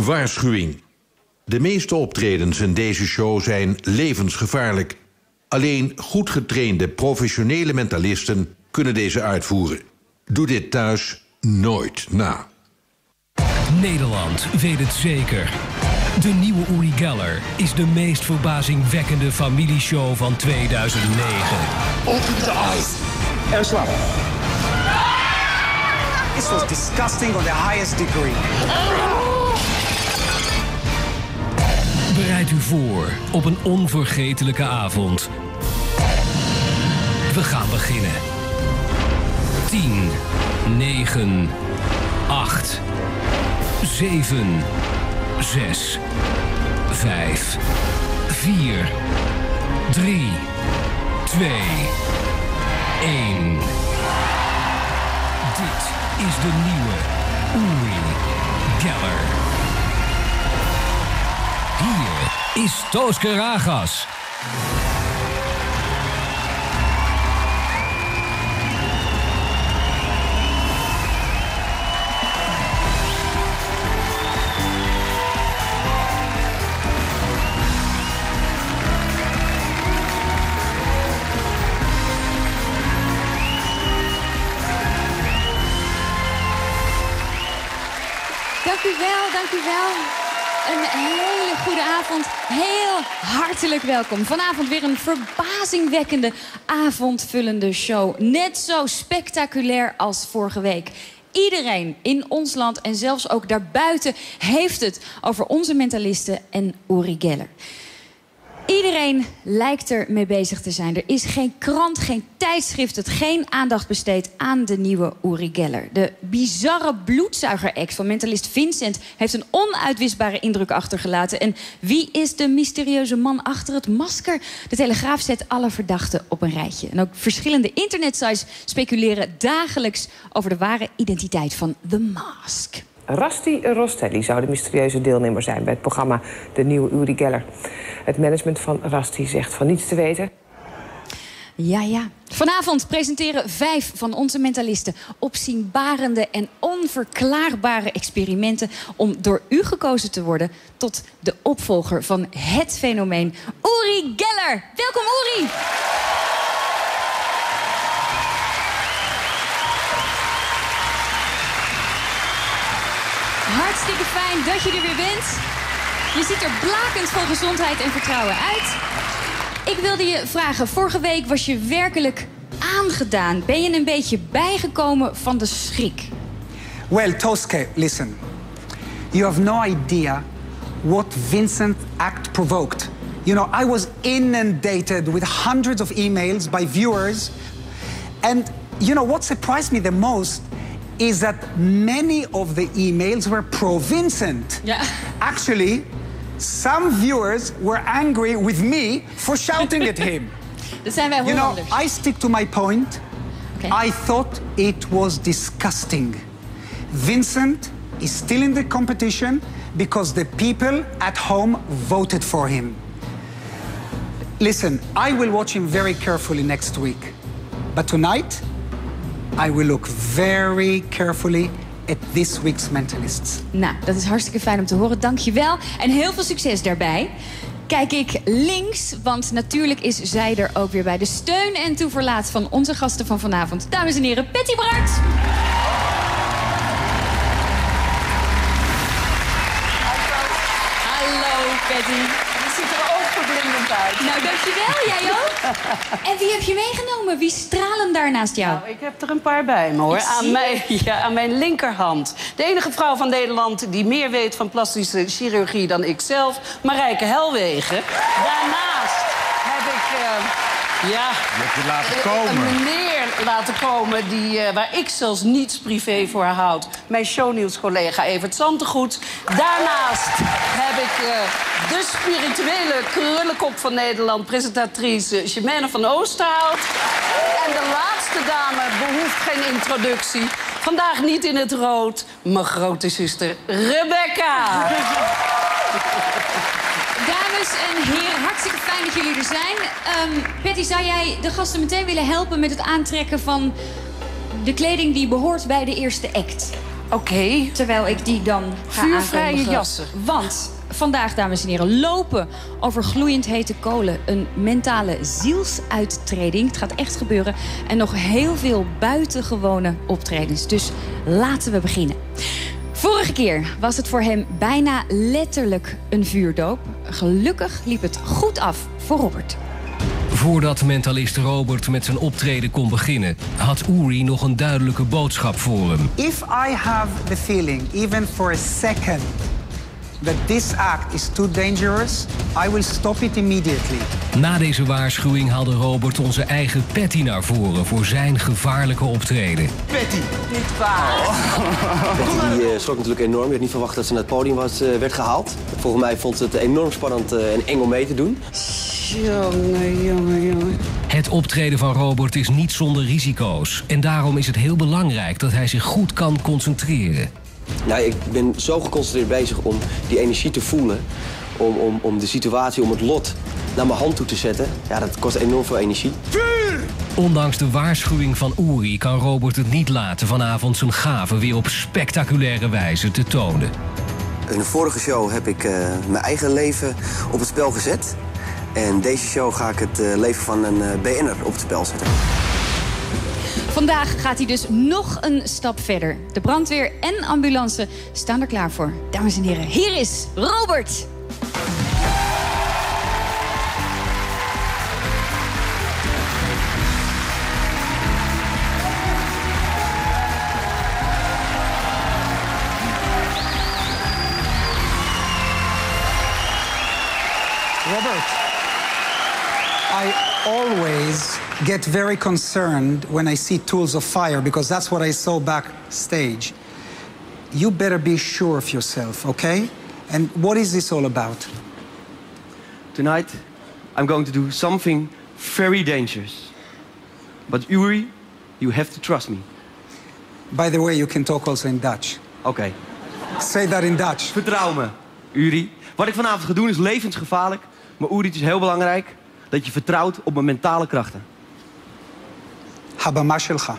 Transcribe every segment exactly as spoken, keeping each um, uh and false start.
Waarschuwing. De meeste optredens in deze show zijn levensgevaarlijk. Alleen goed getrainde professionele mentalisten kunnen deze uitvoeren. Doe dit thuis nooit na. Nederland weet het zeker. De nieuwe Uri Geller is de meest verbazingwekkende familieshow van tweeduizend negen. Open the eyes. En slaap. This was disgusting on the highest degree. Bereid u voor op een onvergetelijke avond. We gaan beginnen. tien, negen, acht, zeven, zes, vijf, vier, drie, twee, één. Dit is de nieuwe Uri Geller. Hier is Tooske Ragas. Dank u wel, dank u wel. Een hele goede avond. Heel hartelijk welkom. Vanavond weer een verbazingwekkende, avondvullende show. Net zo spectaculair als vorige week. Iedereen in ons land en zelfs ook daarbuiten heeft het over onze mentalisten en Uri Geller. Iedereen lijkt er mee bezig te zijn. Er is geen krant, geen tijdschrift dat geen aandacht besteedt aan de nieuwe Uri Geller. De bizarre bloedzuiger-ex van mentalist Vincent heeft een onuitwisbare indruk achtergelaten. En wie is de mysterieuze man achter het masker? De Telegraaf zet alle verdachten op een rijtje. En ook verschillende internetsites speculeren dagelijks over de ware identiteit van The Mask. Rusty Rostelli zou de mysterieuze deelnemer zijn bij het programma De Nieuwe Uri Geller. Het management van Rusty zegt van niets te weten. Ja, ja. Vanavond presenteren vijf van onze mentalisten opzienbarende en onverklaarbare experimenten om door u gekozen te worden tot de opvolger van het fenomeen Uri Geller. Welkom, Uri! Hartstikke fijn dat je er weer bent. Je ziet er blakend vol gezondheid en vertrouwen uit. Ik wilde je vragen, vorige week was je werkelijk aangedaan. Ben je een beetje bijgekomen van de schrik? Well, Tooske, listen. You have no idea what Vincent act provoked. You know, I was inundated with hundreds of emails by viewers. And, you know, what surprised me the most is that many of the emails were pro-Vincent. Yeah. Actually, some viewers were angry with me for shouting at him. Dat zijn wij You Hollanders. know, I stick to my point. Okay. I thought it was disgusting. Vincent is still in the competition because the people at home voted for him. Listen, I will watch him very carefully next week. But tonight, I will look very carefully at this week's mentalists. Nou, dat is hartstikke fijn om te horen. Dank je wel. En heel veel succes daarbij. Kijk ik links, want natuurlijk is zij er ook weer bij. De steun en toeverlaat van onze gasten van vanavond. Dames en heren, Patty Bart. Hallo, Patty. Je ziet er ook verblindend uit. Nou, dankjewel. Jij ook. En wie heb je meegenomen? Wie stralen daar naast jou? Nou, ik heb er een paar bij me, hoor. Aan mijn, ja, aan mijn linkerhand. De enige vrouw van Nederland die meer weet van plastische chirurgie dan ik zelf. Marijke Helwegen. Daarnaast heb ik... Uh, ja, je hebt je laten komen. Een meneer laten komen die, uh, waar ik zelfs niets privé voor houd. Mijn shownieuws-collega Evert Zantegoed. Daarnaast heb ik uh, de spirituele krullenkop van Nederland, presentatrice Jemene van Oosterhout. En de laatste dame behoeft geen introductie. Vandaag niet in het rood, mijn grote zuster Rebecca. Dames en heren, hartstikke fijn dat jullie er zijn. Um, Patty, zou jij de gasten meteen willen helpen met het aantrekken van de kleding die behoort bij de eerste act? Oké. Okay. Terwijl ik die dan ga Vuurvrije aankondigen. jassen. Want vandaag, dames en heren, lopen over gloeiend hete kolen. Een mentale zielsuittreding. Het gaat echt gebeuren. En nog heel veel buitengewone optredens. Dus laten we beginnen. Vorige keer was het voor hem bijna letterlijk een vuurdoop. Gelukkig liep het goed af voor Robert. Voordat mentalist Robert met zijn optreden kon beginnen, had Uri nog een duidelijke boodschap voor hem. If I have the feeling, even for a second, that this act is too dangerous, I will stop it immediately. Na deze waarschuwing haalde Robert onze eigen Patty naar voren voor zijn gevaarlijke optreden. Patty! Niet waar. Patty die, uh, schrok natuurlijk enorm. Je had niet verwacht dat ze naar het podium was, uh, werd gehaald. Volgens mij vond ze het enorm spannend uh, en eng om mee te doen. Jongen, jongen, jongen. Het optreden van Robert is niet zonder risico's. En daarom is het heel belangrijk dat hij zich goed kan concentreren. Nou, ik ben zo geconcentreerd bezig om die energie te voelen. Om, om, om de situatie, om het lot naar mijn hand toe te zetten. Ja, dat kost enorm veel energie. Vuur! Ondanks de waarschuwing van Uri kan Robert het niet laten vanavond zijn gaven weer op spectaculaire wijze te tonen. In de vorige show heb ik uh, mijn eigen leven op het spel gezet. En deze show ga ik het uh, leven van een uh, B N'er op het spel zetten. Vandaag gaat hij dus nog een stap verder. De brandweer en ambulance staan er klaar voor. Dames en heren, hier is Robert. Robert, I always get very concerned when I see tools of fire because that's what I saw backstage. You better be sure of yourself, okay? And what is this all about? Tonight, I'm going to do something very dangerous. But Uri, you have to trust me. By the way, you can talk also in Dutch. Oké. Okay. Say that in Dutch. Vertrouw me, Uri. Wat ik vanavond ga doen is levensgevaarlijk. Maar Uri, het is heel belangrijk dat je vertrouwt op mijn mentale krachten. Habama shelcha.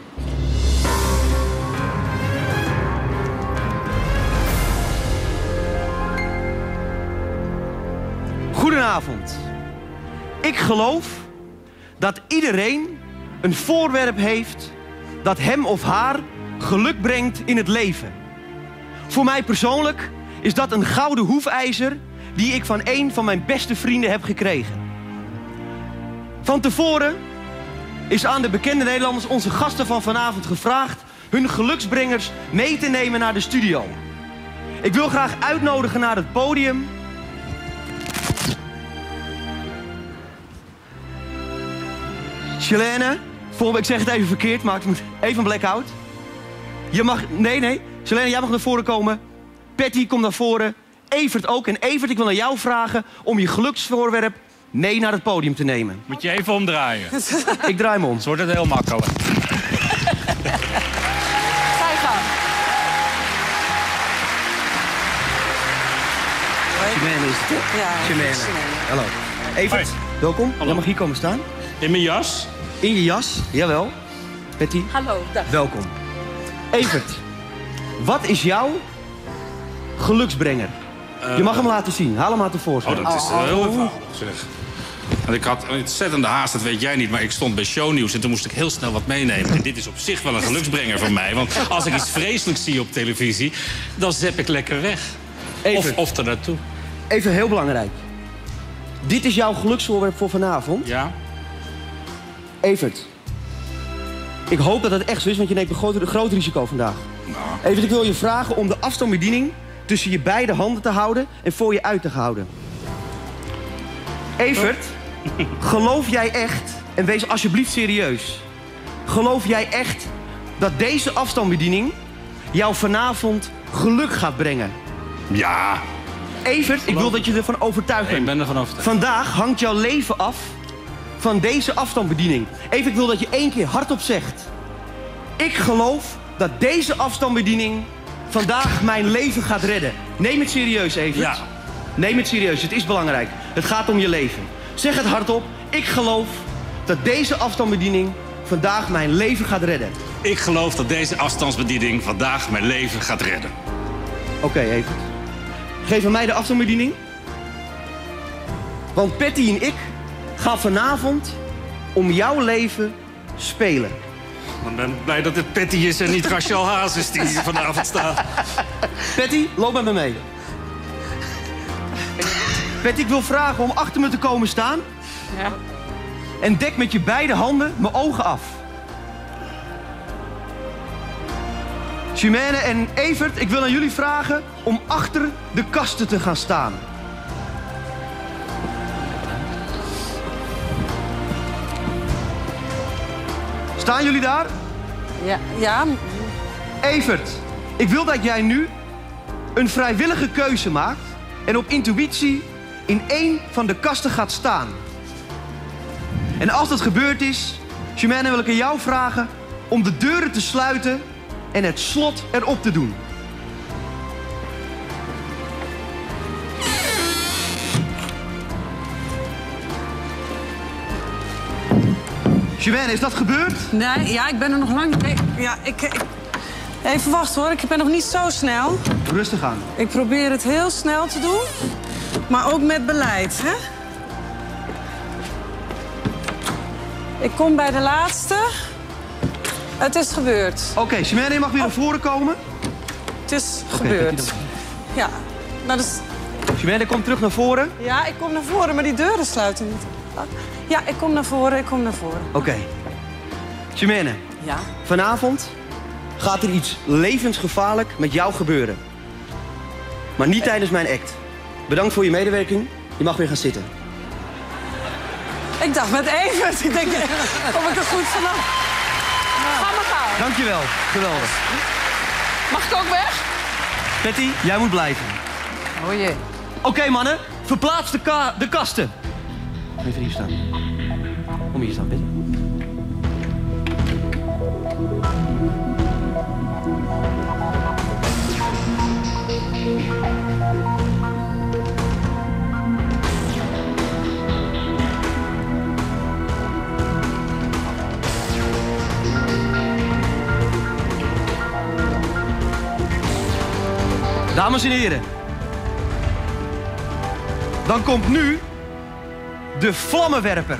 Goedenavond. Ik geloof dat iedereen een voorwerp heeft dat hem of haar geluk brengt in het leven. Voor mij persoonlijk is dat een gouden hoefijzer die ik van een van mijn beste vrienden heb gekregen. Van tevoren is aan de bekende Nederlanders, onze gasten van vanavond, gevraagd hun geluksbrengers mee te nemen naar de studio. Ik wil graag uitnodigen naar het podium Shalene, ik zeg het even verkeerd, maar ik moet even een blackout. Je mag, nee, nee. Shalene, jij mag naar voren komen. Patty, kom naar voren. Evert ook. En Evert, ik wil aan jou vragen om je geluksvoorwerp mee naar het podium te nemen. Moet je even omdraaien. Ik draai me om. Zo wordt het heel makkelijk. Ga je gang. Shalene is het, hè? Ja, Shalene. Hallo. Evert, Hoi. welkom. Hallo. Jij mag hier komen staan. In mijn jas. In je jas, jawel. Patty, Hallo, dag. welkom. Evert, wat is jouw geluksbrenger? Uh, je mag hem laten zien. Haal hem maar tevoorschijn. Oh, dat is uh, heel eenvoudig, zeg. En ik had een ontzettende haast, dat weet jij niet, maar ik stond bij shownieuws en toen moest ik heel snel wat meenemen. En dit is op zich wel een geluksbrenger voor mij, want als ik iets vreselijks zie op televisie, dan zep ik lekker weg. Of, of er naartoe. Even heel belangrijk. Dit is jouw geluksvoorwerp voor vanavond. Ja. Evert, ik hoop dat het echt zo is, want je neemt een groot, een groot risico vandaag. Nou. Evert, ik wil je vragen om de afstandsbediening tussen je beide handen te houden en voor je uit te houden. Evert, geloof jij echt, en wees alsjeblieft serieus, geloof jij echt dat deze afstandsbediening jou vanavond geluk gaat brengen? Ja. Evert, ik wil dat je ervan overtuigd bent. Ik ben ervan overtuigd. Vandaag hangt jouw leven af van deze afstandsbediening. Even, ik wil dat je één keer hardop zegt. Ik geloof dat deze afstandsbediening vandaag mijn leven gaat redden. Neem het serieus, Evert. Ja. Neem het serieus, het is belangrijk. Het gaat om je leven. Zeg het hardop. Ik geloof dat deze afstandsbediening vandaag mijn leven gaat redden. Ik geloof dat deze afstandsbediening vandaag mijn leven gaat redden. Oké, okay, Evert. Geef aan mij de afstandsbediening. Want Patty en ik gaan vanavond om jouw leven spelen. Ik ben blij dat het Patty is en niet Rachel Hazes die hier vanavond staat. Patty, loop met me mee. Patty, ik wil vragen om achter me te komen staan. Ja. En dek met je beide handen mijn ogen af. Chimène en Evert, ik wil aan jullie vragen om achter de kasten te gaan staan. Staan jullie daar? Ja, ja. Evert, ik wil dat jij nu een vrijwillige keuze maakt en op intuïtie in één van de kasten gaat staan. En als dat gebeurd is, Chimène, wil ik aan jou vragen om de deuren te sluiten en het slot erop te doen. Chimène, is dat gebeurd? Nee, ja, ik ben er nog lang niet mee. Ja, ik, ik... Even wachten hoor, ik ben nog niet zo snel. Rustig aan. Ik probeer het heel snel te doen, maar ook met beleid, hè? Ik kom bij de laatste. Het is gebeurd. Oké, okay, Chimène, je mag weer oh. naar voren komen. Het is okay, gebeurd. Ja, nou dus... Chimène, kom terug naar voren. Ja, ik kom naar voren, maar die deuren sluiten niet. Ja, ik kom naar voren, ik kom naar voren. Oké. Okay. Chimène. Ja? Vanavond gaat er iets levensgevaarlijk met jou gebeuren. Maar niet tijdens mijn act. Bedankt voor je medewerking. Je mag weer gaan zitten. Ik dacht met Evert. Ik denk, kom ik er goed vanaf? Ga maar gauw. Dankjewel. Geweldig. Mag ik ook weg? Patty, jij moet blijven. Oh jee. Oké, okay, mannen. Verplaats de, ka de kasten. Even hier staan. Kom hier staan, Patty. Dames en heren, dan komt nu de vlammenwerper.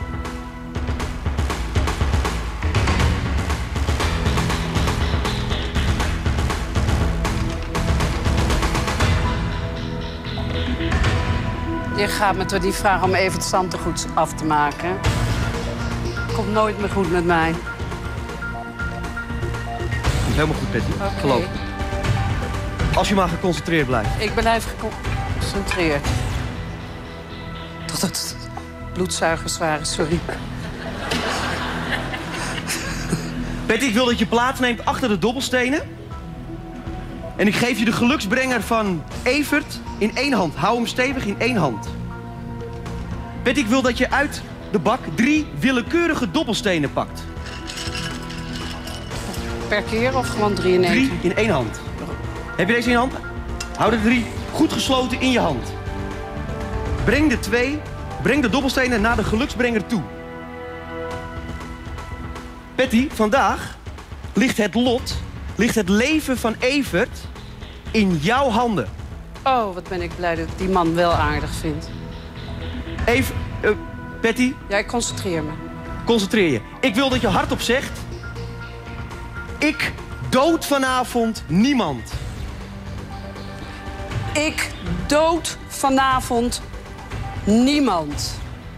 Je gaat me toch niet vragen om even het zandengoed af te maken. Komt nooit meer goed met mij. Komt helemaal goed, Patty. Okay. Geloof me. Als je maar geconcentreerd blijft. Ik blijf geconcentreerd. Tot het bloedzuigers waren, sorry. Patty, ik wil dat je plaatsneemt achter de dobbelstenen. En ik geef je de geluksbrenger van Evert in één hand. Hou hem stevig in één hand. Patty, ik wil dat je uit de bak drie willekeurige dobbelstenen pakt. Per keer of gewoon drie in één? Drie in één hand. Heb je deze in je hand? Hou de drie goed gesloten in je hand. Breng de twee, breng de dobbelstenen naar de geluksbrenger toe. Patty, vandaag ligt het lot, ligt het leven van Evert in jouw handen. Oh, wat ben ik blij dat ik die man wel aardig vind. Even, uh, Patty. Ja, ik concentreer me. Concentreer je. Ik wil dat je hardop zegt: ik dood vanavond niemand. Ik dood vanavond niemand.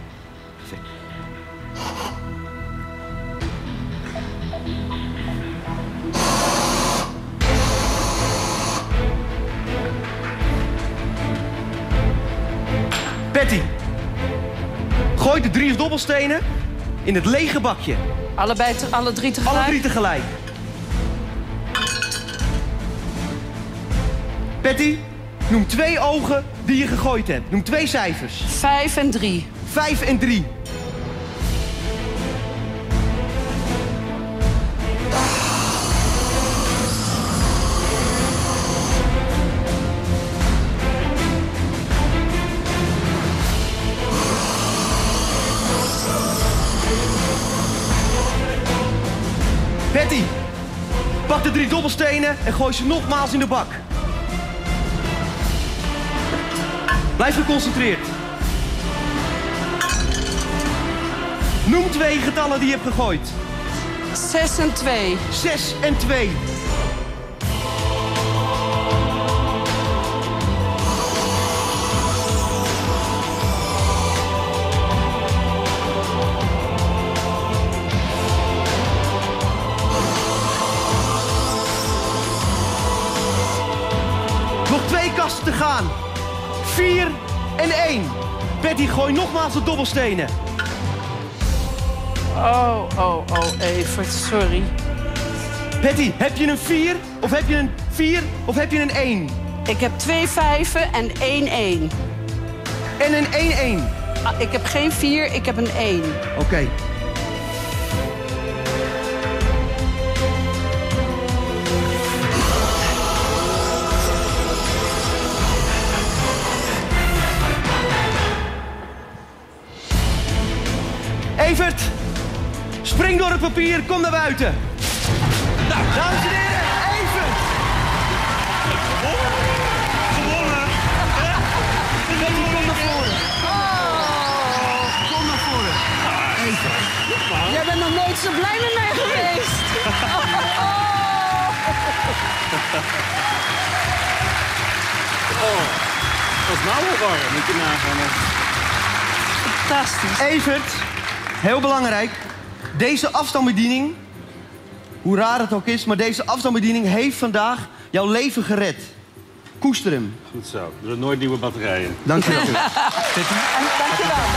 Patty, gooi de drie dobbelstenen in het lege bakje. Allebei, te, alle drie tegelijk? Alle drie tegelijk. Patty, noem twee ogen die je gegooid hebt. Noem twee cijfers. Vijf en drie. Vijf en drie. Patty, de drie dobbelstenen en gooi ze nogmaals in de bak. Blijf geconcentreerd. Noem twee getallen die je hebt gegooid. Zes en twee. Zes en twee. Nog twee kasten te gaan. Vier en één. Betty, gooi nogmaals de dobbelstenen. Oh, oh, oh, Evert, sorry. Betty, heb je een vier? Of heb je een vier? Of heb je een één? Ik heb twee vijven en één één. En een één één? Ah, ik heb geen vier, ik heb een één. Oké. Okay. Evert, spring door het papier, kom naar buiten. Nou, dames en heren, Evert. Gewonnen. Betty, kom naar voren. Oh. Kom naar voren. Evert. Jij bent nog nooit zo blij met mij geweest. Oh, dat is nou wel warm, moet je nagaan. Fantastisch. Evert, heel belangrijk. Deze afstandsbediening, hoe raar het ook is, maar deze afstandsbediening heeft vandaag jouw leven gered. Koester hem. Goed zo. Er zijn nooit nieuwe batterijen. Dank je wel. Dank je wel.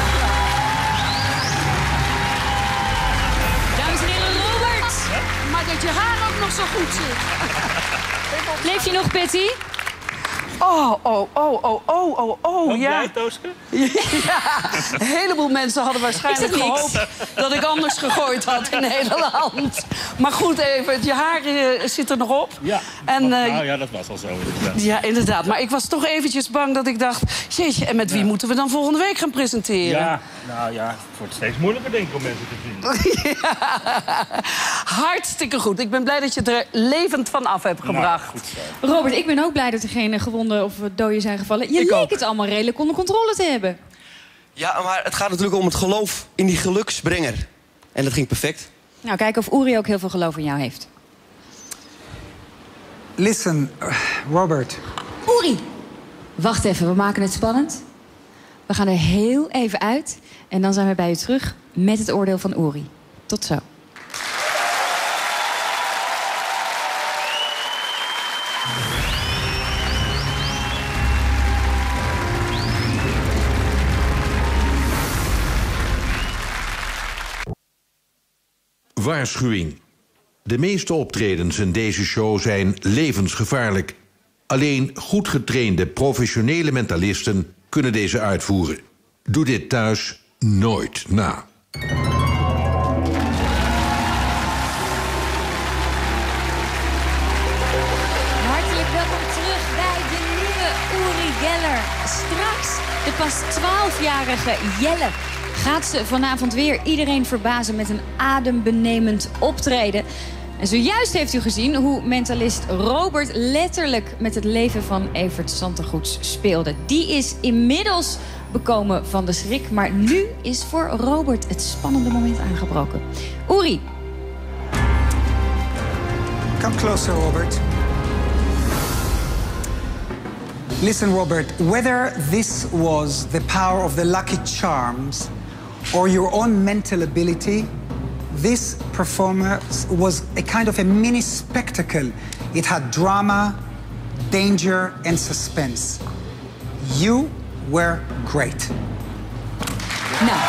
Dames en heren, Robert! Maar dat je haar ook nog zo goed zit. Leef je nog, Patty? Oh, oh, oh, oh, oh, oh, oh, ja. Jij, Tooske? Ja, een heleboel mensen hadden waarschijnlijk Is dat niks? gehoopt dat ik anders gegooid had in Nederland. Maar goed, even, je haar uh, zit er nog op. Ja. En, uh, nou ja, dat was al zo inderdaad. Ja, inderdaad. Maar ik was toch eventjes bang dat ik dacht... Jeetje, en met wie Ja. moeten we dan volgende week gaan presenteren? Ja, nou ja, het wordt steeds moeilijker denk ik om mensen te vinden. Ja. Hartstikke goed. Ik ben blij dat je het er levend van af hebt gebracht. Nou, goed zo. Robert, ik ben ook blij dat er geen gewonden of doden zijn gevallen. Je Ik leek ook. het allemaal redelijk onder controle te hebben. Ja, maar het gaat natuurlijk om het geloof in die geluksbrenger. En dat ging perfect. Nou, kijken of Uri ook heel veel geloof in jou heeft. Listen, uh, Robert. Uri! Wacht even, we maken het spannend. We gaan er heel even uit. En dan zijn we bij u terug met het oordeel van Uri. Tot zo. Waarschuwing. De meeste optredens in deze show zijn levensgevaarlijk. Alleen goed getrainde professionele mentalisten kunnen deze uitvoeren. Doe dit thuis nooit na. Hartelijk welkom terug bij de nieuwe Uri Geller. Straks de pas twaalfjarige Jelle gaat ze vanavond weer iedereen verbazen met een adembenemend optreden. En zojuist heeft u gezien hoe mentalist Robert letterlijk met het leven van Evert Santegoeds speelde. Die is inmiddels bekomen van de schrik, maar nu is voor Robert het spannende moment aangebroken. Uri. Come closer, Robert. Listen, Robert, whether this was the power of the Lucky Charms or your own mental ability, this performance was a kind of a mini spectacle. It had drama, danger, and suspense. You were great. Nou.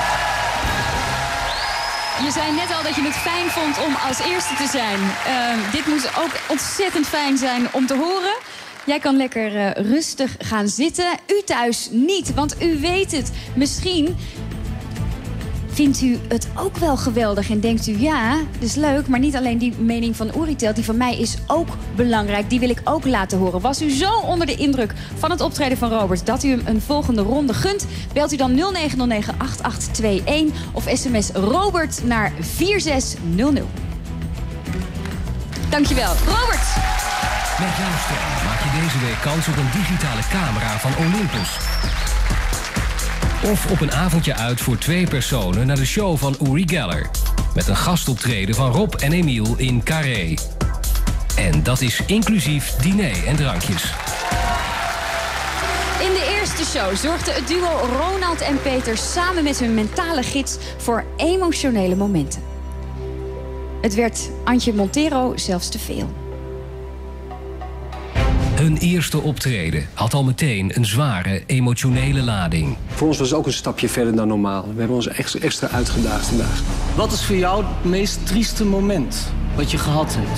Je zei net al dat je het fijn vond om als eerste te zijn. Uh, dit moest ook ontzettend fijn zijn om te horen. Jij kan lekker uh, rustig gaan zitten. U thuis niet, want u weet het. Misschien vindt u het ook wel geweldig en denkt u... ja, dat is leuk, maar niet alleen die mening van Uri telt. Die van mij is ook belangrijk. Die wil ik ook laten horen. Was u zo onder de indruk van het optreden van Robert... dat u hem een volgende ronde gunt? Belt u dan nul negen nul negen acht acht twee een of sms Robert naar vier zes nul nul. Dankjewel, Robert. Met jouw stem maak je deze week kans op een digitale camera van Olympus. Of op een avondje uit voor twee personen naar de show van Uri Geller. Met een gastoptreden van Rob en Emiel in Carré. En dat is inclusief diner en drankjes. In de eerste show zorgde het duo Ronald en Peter samen met hun mentale gids voor emotionele momenten. Het werd Antje Montero zelfs te veel. Hun eerste optreden had al meteen een zware emotionele lading. Voor ons was het ook een stapje verder dan normaal. We hebben ons extra, extra uitgedaagd vandaag. Wat is voor jou het meest trieste moment wat je gehad hebt?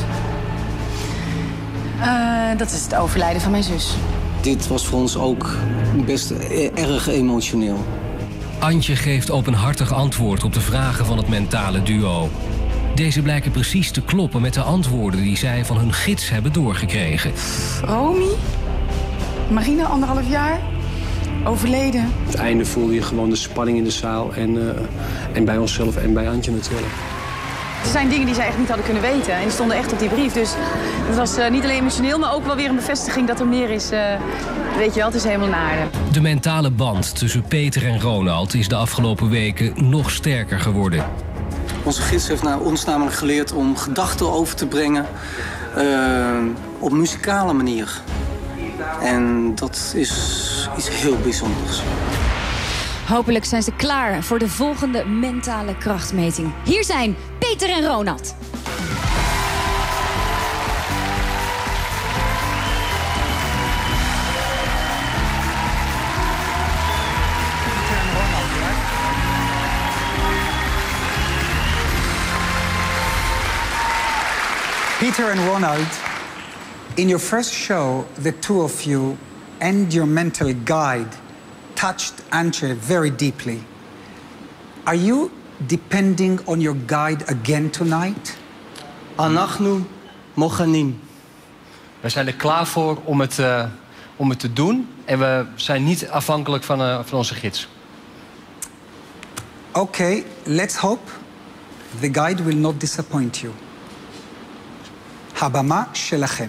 Uh, dat is het overlijden van mijn zus. Dit was voor ons ook best erg emotioneel. Antje geeft openhartig antwoord op de vragen van het mentale duo. Deze blijken precies te kloppen met de antwoorden die zij van hun gids hebben doorgekregen. Romy, Marina, anderhalf jaar, overleden. Op het einde voelde je gewoon de spanning in de zaal en, uh, en bij onszelf en bij Antje natuurlijk. Er zijn dingen die zij echt niet hadden kunnen weten en die stonden echt op die brief. Dus het was uh, niet alleen emotioneel, maar ook wel weer een bevestiging dat er meer is. Uh, weet je wel, het is helemaal naar aarde. De mentale band tussen Peter en Ronald is de afgelopen weken nog sterker geworden. Onze gids heeft naar ons namelijk geleerd om gedachten over te brengen uh, op muzikale manier. En dat is iets heel bijzonders. Hopelijk zijn ze klaar voor de volgende mentale krachtmeting. Hier zijn Peter en Ronald. Peter and Ronald, in your first show, the two of you and your mental guide touched Antje very deeply. Are you depending on your guide again tonight? Anachnu mochanim. We zijn er klaar voor om het, uh, om het te doen. En we zijn niet afhankelijk van, uh, van onze gids. Okay, let's hope the guide will not disappoint you. Habama shelachem.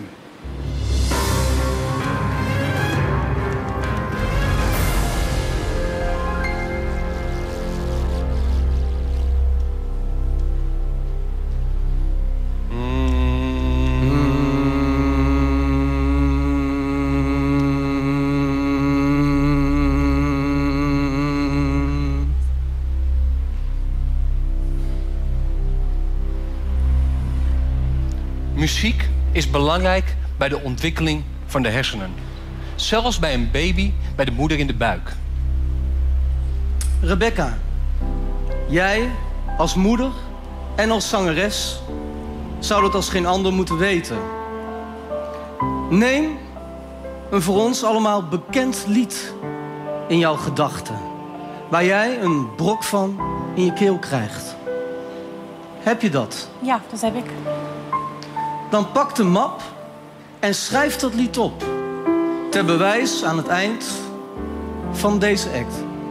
Muziek is belangrijk bij de ontwikkeling van de hersenen. Zelfs bij een baby, bij de moeder in de buik. Rebecca, jij als moeder en als zangeres zou dat als geen ander moeten weten. Neem een voor ons allemaal bekend lied in jouw gedachten, waar jij een brok van in je keel krijgt. Heb je dat? Ja, dat heb ik. Dan pak de map en schrijf dat lied op. Ter bewijs aan het eind van deze act.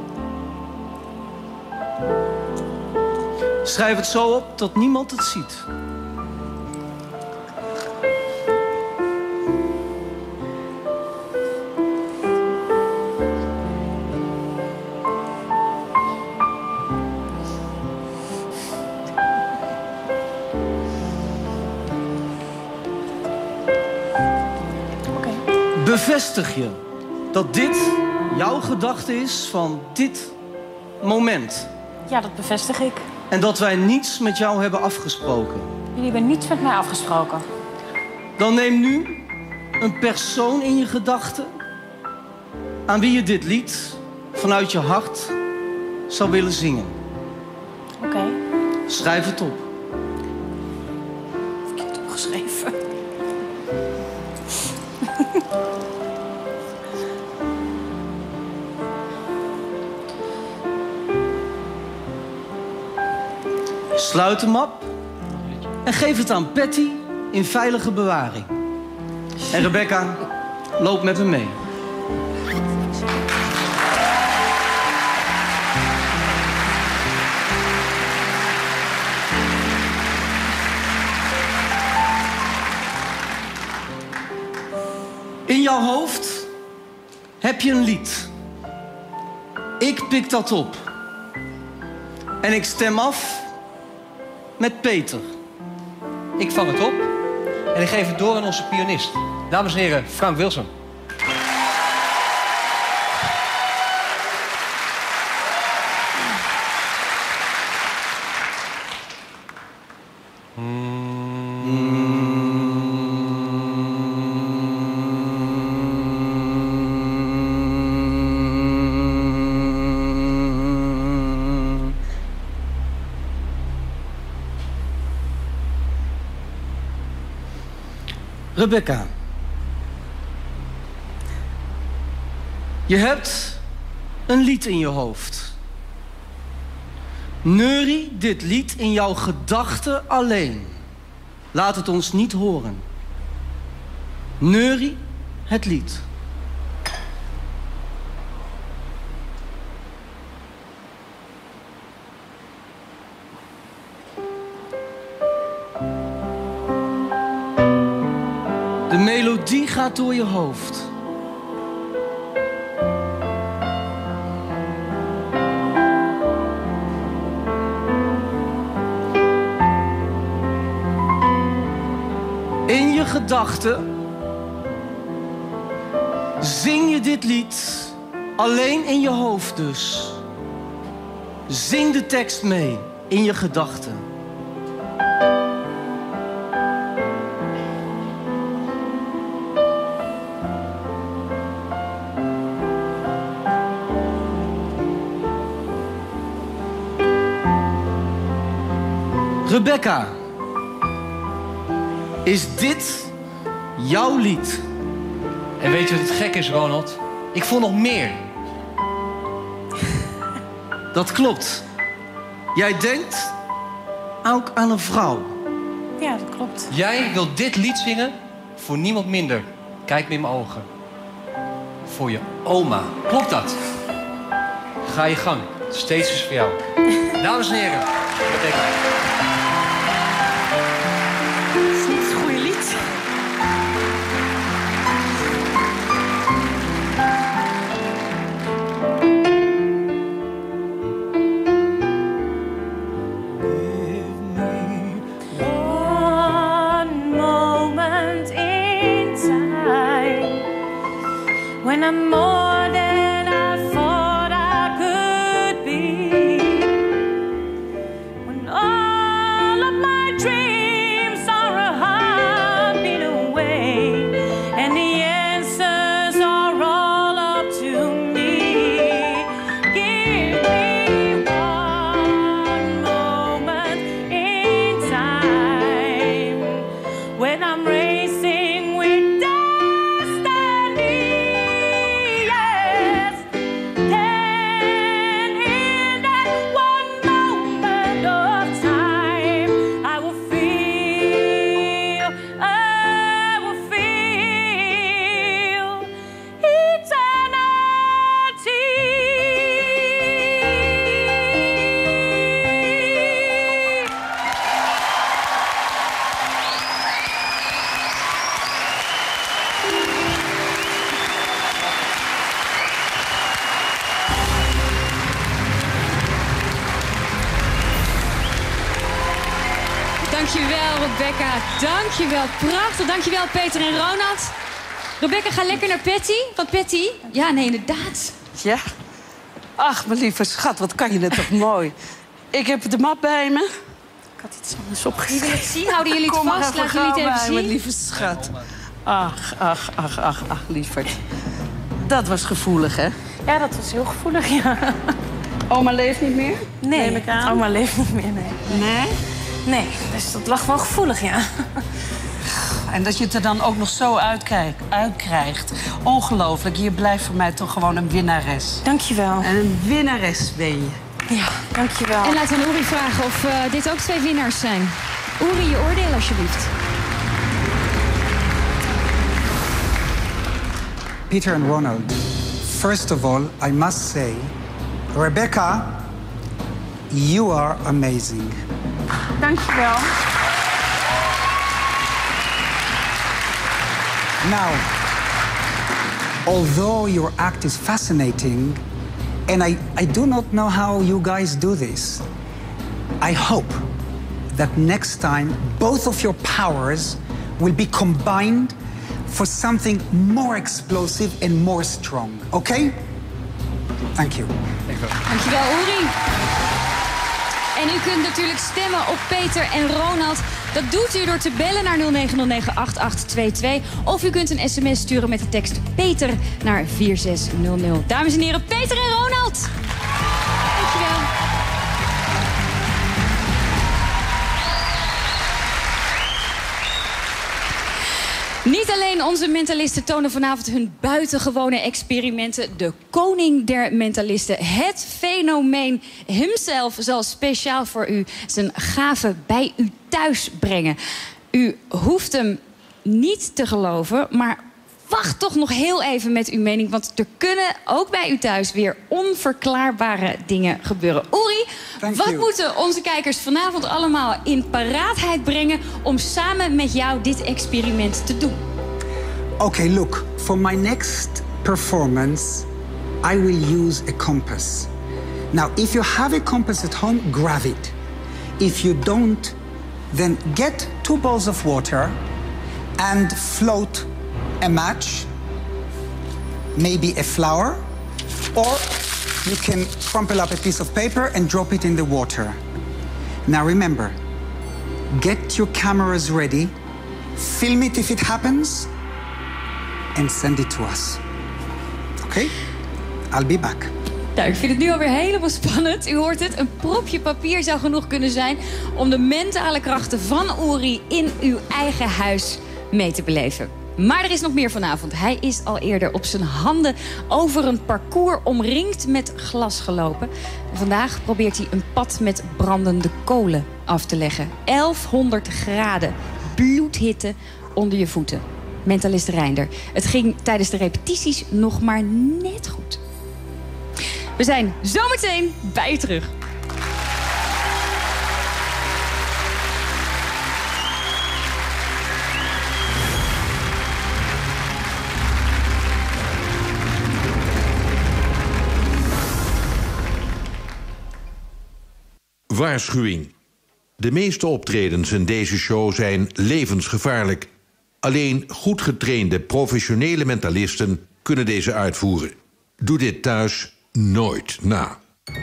Schrijf het zo op dat niemand het ziet. Bevestig je dat dit jouw gedachte is van dit moment? Ja, dat bevestig ik. En dat wij niets met jou hebben afgesproken? Jullie hebben niets met mij afgesproken. Dan neem nu een persoon in je gedachten aan wie je dit lied vanuit je hart zou willen zingen. Oké. Okay. Schrijf het op. Verkeerd opgeschreven. Sluit hem op en geef het aan Patty in veilige bewaring. En Rebecca, loop met me mee. In jouw hoofd heb je een lied. Ik pik dat op. En ik stem af met Peter. Ik vang het op en ik geef het door aan onze pianist. Dames en heren, Frank Wilson. Rebecca. Je hebt een lied in je hoofd. Neurie dit lied in jouw gedachten alleen. Laat het ons niet horen. Neurie het lied. De melodie gaat door je hoofd. In je gedachten zing je dit lied, alleen in je hoofd dus. Zing de tekst mee in je gedachten. Rebecca, is dit jouw lied? En weet je wat het gek is, Ronald? Ik vond nog meer. Dat klopt. Jij denkt ook aan een vrouw. Ja, dat klopt. Jij wil dit lied zingen voor niemand minder. Kijk me in mijn ogen. Voor je oma. Klopt dat? Ga je gang. Steeds is voor jou. Dames en heren. Rebecca. Dat is niet een goede lied. When I'm more than I thought I could be, when all of my dreams are a heartbeat away, and the answers are all up to me. Give me one moment in time when I'm racing with Dankjewel, Rebecca. Dankjewel. Prachtig. Dankjewel, Peter en Ronald. Rebecca, ga lekker naar Patty. Want Patty... Ja, nee, inderdaad. Ja. Ach, mijn lieve schat, wat kan je het toch mooi. Ik heb de map bij me. Ik had iets anders opgeschreven. Wie wil het zien? Houden jullie het Kom maar vast? even Laten jullie het gauw even bij, zien. mijn lieve schat. Ach, ach, ach, ach, ach, lieverd. Dat was gevoelig, hè? Ja, dat was heel gevoelig, ja. Oma leeft niet meer? Nee, Neem ik aan. oma leeft niet meer, nee. Nee? Nee, dus dat lag wel gevoelig, ja. En dat je het er dan ook nog zo uitkijkt, uitkrijgt. Ongelooflijk. Je blijft voor mij toch gewoon een winnares. Dankjewel. En een winnares ben je. Ja, dankjewel. En laten we aan Uri vragen of uh, dit ook twee winnaars zijn. Uri, je oordeel alsjeblieft. Peter and Ronald, first of all, I must say, Rebecca, you are amazing. Dankjewel. Now, although your act is fascinating, and I, I do not know how you guys do this, I hope that next time both of your powers will be combined for something more explosive and more strong. Okay? Thank you. Dankjewel, Uri. En u kunt natuurlijk stemmen op Peter en Ronald. Dat doet u door te bellen naar nul negen nul negen acht acht twee twee. Of u kunt een sms sturen met de tekst Peter naar vier zes nul nul. Dames en heren, Peter en Ronald. Dankjewel. Niet alleen onze mentalisten tonen vanavond hun buitengewone experimenten. De koning der mentalisten, het fenomeen himself, zal speciaal voor u zijn gaven bij u thuis brengen. U hoeft hem niet te geloven, maar wacht toch nog heel even met uw mening. Want er kunnen ook bij u thuis weer onverklaarbare dingen gebeuren. Uri, Thank wat you. moeten onze kijkers vanavond allemaal in paraatheid brengen om samen met jou dit experiment te doen? Okay, look, for my next performance, I will use a compass. Now, if you have a compass at home, grab it. If you don't, then get two bowls of water and float a match, maybe a flower, or you can crumple up a piece of paper and drop it in the water. Now remember, get your cameras ready, film it if it happens, and send it to us. Okay? I'll be back. Nou, ik vind het nu alweer helemaal spannend. U hoort het, een propje papier zou genoeg kunnen zijn om de mentale krachten van Uri in uw eigen huis mee te beleven. Maar er is nog meer vanavond. Hij is al eerder op zijn handen over een parcours omringd met glas gelopen. En vandaag probeert hij een pad met brandende kolen af te leggen. elfhonderd graden, bloedhitte onder je voeten. Mentalist Reinder. Het ging tijdens de repetities nog maar net goed. We zijn zometeen bij je terug. Waarschuwing. De meeste optredens in deze show zijn levensgevaarlijk. Alleen goed getrainde professionele mentalisten kunnen deze uitvoeren. Doe dit thuis nooit na.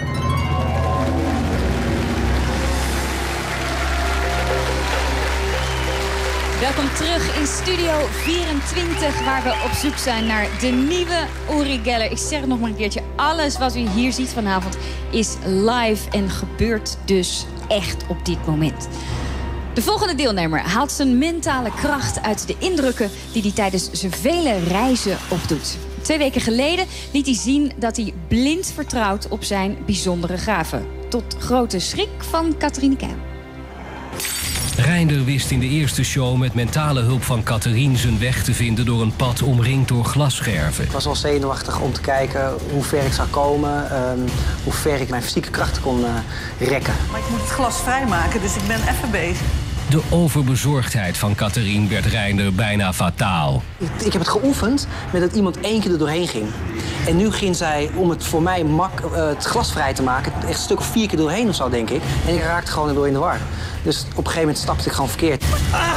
Welkom terug in Studio vierentwintig, waar we op zoek zijn naar de nieuwe Uri Geller. Ik zeg het nog maar een keertje, alles wat u hier ziet vanavond is live en gebeurt dus echt op dit moment. De volgende deelnemer haalt zijn mentale kracht uit de indrukken die hij tijdens zijn vele reizen opdoet. Twee weken geleden liet hij zien dat hij blind vertrouwt op zijn bijzondere gaven. Tot grote schrik van Catherine Keil. Reinder wist in de eerste show met mentale hulp van Catherine zijn weg te vinden door een pad omringd door glasscherven. Ik was wel zenuwachtig om te kijken hoe ver ik zou komen, um, hoe ver ik mijn fysieke krachten kon uh, rekken. Maar ik moet het glas vrijmaken, dus ik ben even bezig. De overbezorgdheid van Catherine werd Reinder bijna fataal. Ik, ik heb het geoefend met dat iemand één keer er doorheen ging. En nu ging zij, om het voor mij mak, uh, het glas vrij te maken, echt een stuk of vier keer doorheen of zo, denk ik. En ik raakte gewoon erdoor in de war. Dus op een gegeven moment stapte ik gewoon verkeerd. Ah!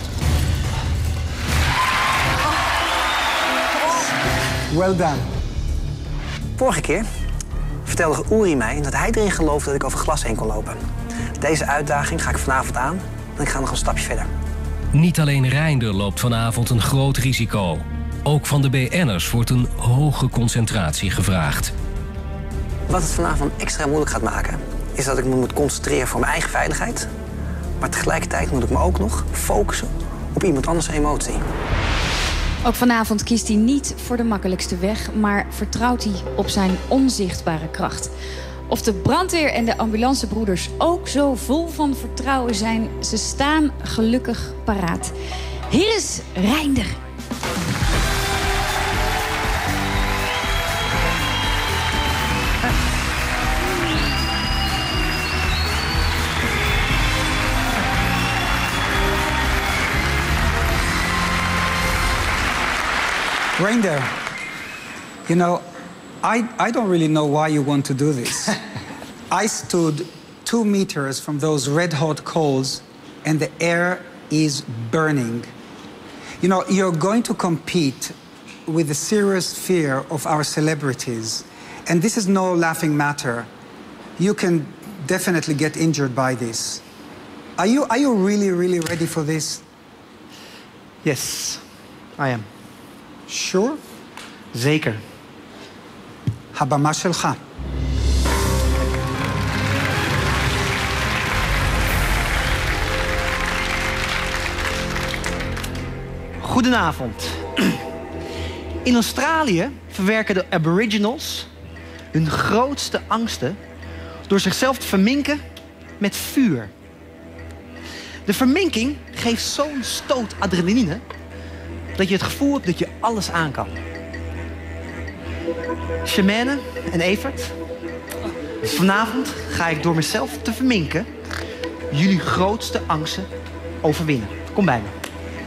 Well done. Vorige keer vertelde Uri mij dat hij erin geloofde dat ik over glas heen kon lopen. Deze uitdaging ga ik vanavond aan en ik ga nog een stapje verder. Niet alleen Reinder loopt vanavond een groot risico. Ook van de B N'ers wordt een hoge concentratie gevraagd. Wat het vanavond extra moeilijk gaat maken, is dat ik me moet concentreren voor mijn eigen veiligheid. Maar tegelijkertijd moet ik me ook nog focussen op iemand anders emotie. Ook vanavond kiest hij niet voor de makkelijkste weg, maar vertrouwt hij op zijn onzichtbare kracht. Of de brandweer en de ambulancebroeders ook zo vol van vertrouwen zijn, ze staan gelukkig paraat. Hier is Reinder. Reinder, You know, I, I don't really know why you want to do this. I stood two meters from those red-hot coals and the air is burning. You know, you're going to compete with the serious fear of our celebrities. And this is no laughing matter. You can definitely get injured by this. Are you, are you really, really ready for this? Yes, I am. Sure? Zeker. הבמה שלך. Goedenavond. In Australië verwerken de Aboriginals hun grootste angsten door zichzelf te verminken met vuur. De verminking geeft zo'n stoot adrenaline dat je het gevoel hebt dat je alles aan kan. Shemane en Evert, vanavond ga ik door mezelf te verminken jullie grootste angsten overwinnen. Kom bij me.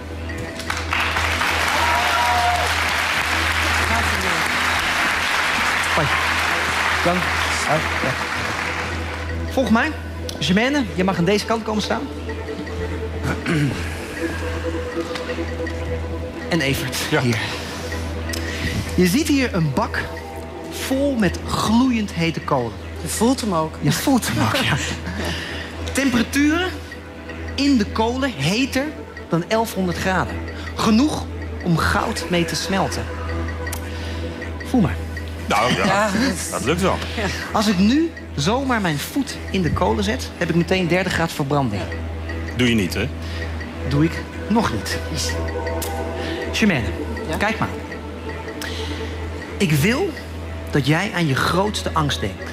Hoi. Dank. Ja. Volg mij. Shemane, je mag aan deze kant komen staan. En Evert, ja. Hier. Je ziet hier een bak vol met gloeiend hete kolen. Je voelt hem ook. Je voelt hem ook, ja. Temperaturen in de kolen heter dan elfhonderd graden. Genoeg om goud mee te smelten. Voel maar. Nou, ja, Ja, dat lukt wel. Als ik nu zomaar mijn voet in de kolen zet, heb ik meteen derde graad verbranding. Doe je niet, hè? Doe ik nog niet. Shemane, Ja? kijk maar. Ik wil dat jij aan je grootste angst denkt.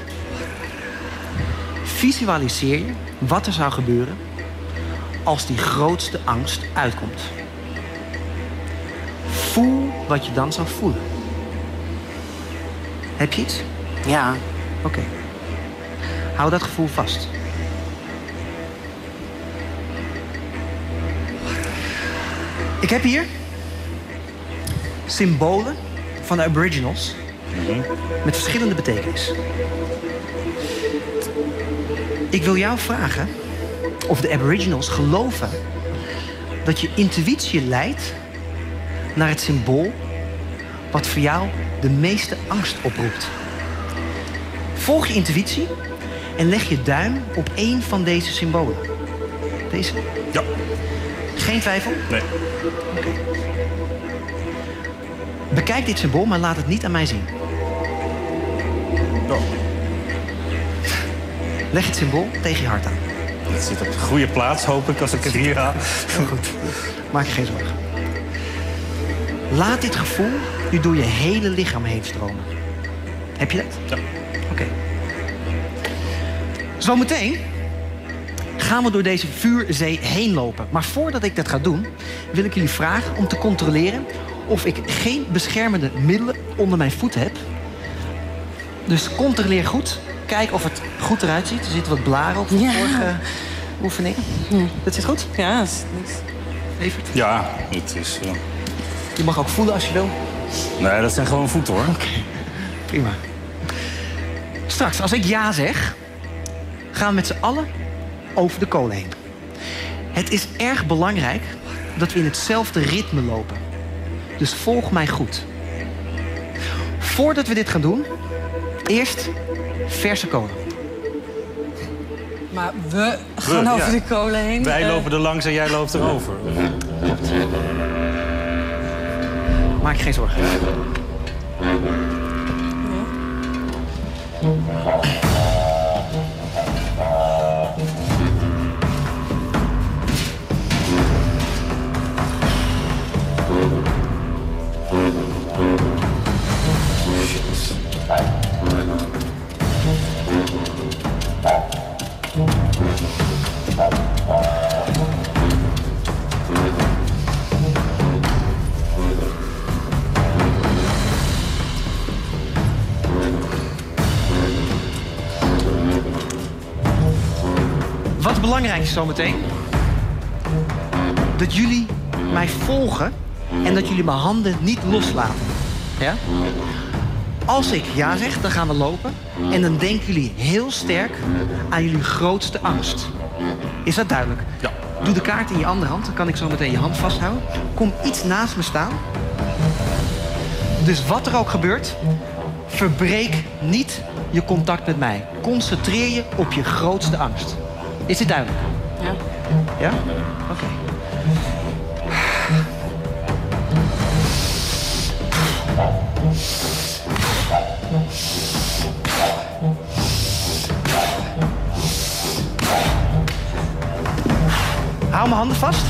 Visualiseer je wat er zou gebeuren als die grootste angst uitkomt. Voel wat je dan zou voelen. Heb je iets? Ja. Oké. Okay. Hou dat gevoel vast. Ik heb hier symbolen van de Aboriginals mm-hmm. met verschillende betekenissen. Ik wil jou vragen of de Aboriginals geloven dat je intuïtie leidt naar het symbool wat voor jou de meeste angst oproept. Volg je intuïtie en leg je duim op één van deze symbolen. Deze? Ja. Geen twijfel? Nee. Oké. Okay. Bekijk dit symbool, maar laat het niet aan mij zien. Oh. Leg het symbool tegen je hart aan. Het zit op de goede plaats, hoop ik, als ik het hier haal. Heel goed. Maak je geen zorgen. Laat dit gevoel nu door je hele lichaam heen stromen. Heb je dat? Ja. Oké. Okay. Zometeen gaan we door deze vuurzee heen lopen. Maar voordat ik dat ga doen, wil ik jullie vragen om te controleren of ik geen beschermende middelen onder mijn voeten heb. Dus controleer goed. Kijk of het goed eruit ziet. Er zitten wat blaren op van Ja. de vorige oefening. Ja. Dat zit goed? Ja, dat is niks. Evert? Ja, het is... Uh... Je mag ook voelen als je wil. Nee, dat zijn gewoon voeten, hoor. Oké, okay. Prima. Straks, als ik ja zeg, gaan we met z'n allen over de kolen heen. Het is erg belangrijk dat we in hetzelfde ritme lopen. Dus volg mij goed. Voordat we dit gaan doen, eerst verse kolen. Maar we gaan we, over ja. de kolen heen. Wij uh... lopen er langs en jij loopt erover. Maak je geen zorgen. Ja. Wat belangrijk is zometeen, dat jullie mij volgen en dat jullie mijn handen niet loslaten. Ja? Als ik ja zeg, dan gaan we lopen. En dan denken jullie heel sterk aan jullie grootste angst. Is dat duidelijk? Ja. Doe de kaart in je andere hand, dan kan ik zo meteen je hand vasthouden. Kom iets naast me staan. Dus wat er ook gebeurt, verbreek niet je contact met mij. Concentreer je op je grootste angst. Is dit duidelijk? Ja. Ja? Oké. Okay. Hou mijn handen vast.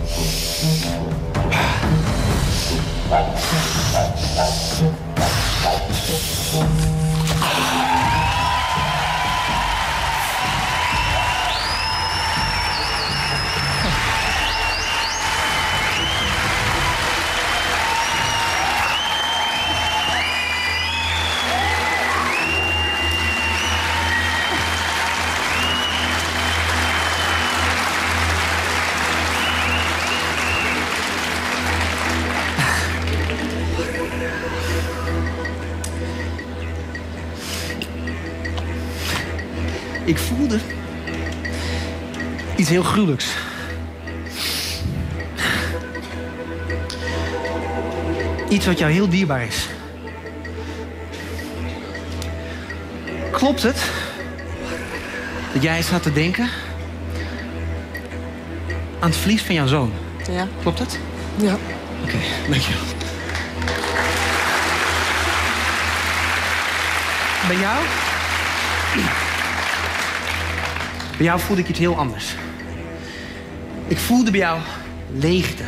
Ik voelde iets heel gruwelijks. Iets wat jou heel dierbaar is. Klopt het dat jij zat te denken aan het verlies van jouw zoon? Ja. Klopt het? Ja. Oké, okay, dankjewel. Bij jou? Bij jou voelde ik iets heel anders. Ik voelde bij jou leegte.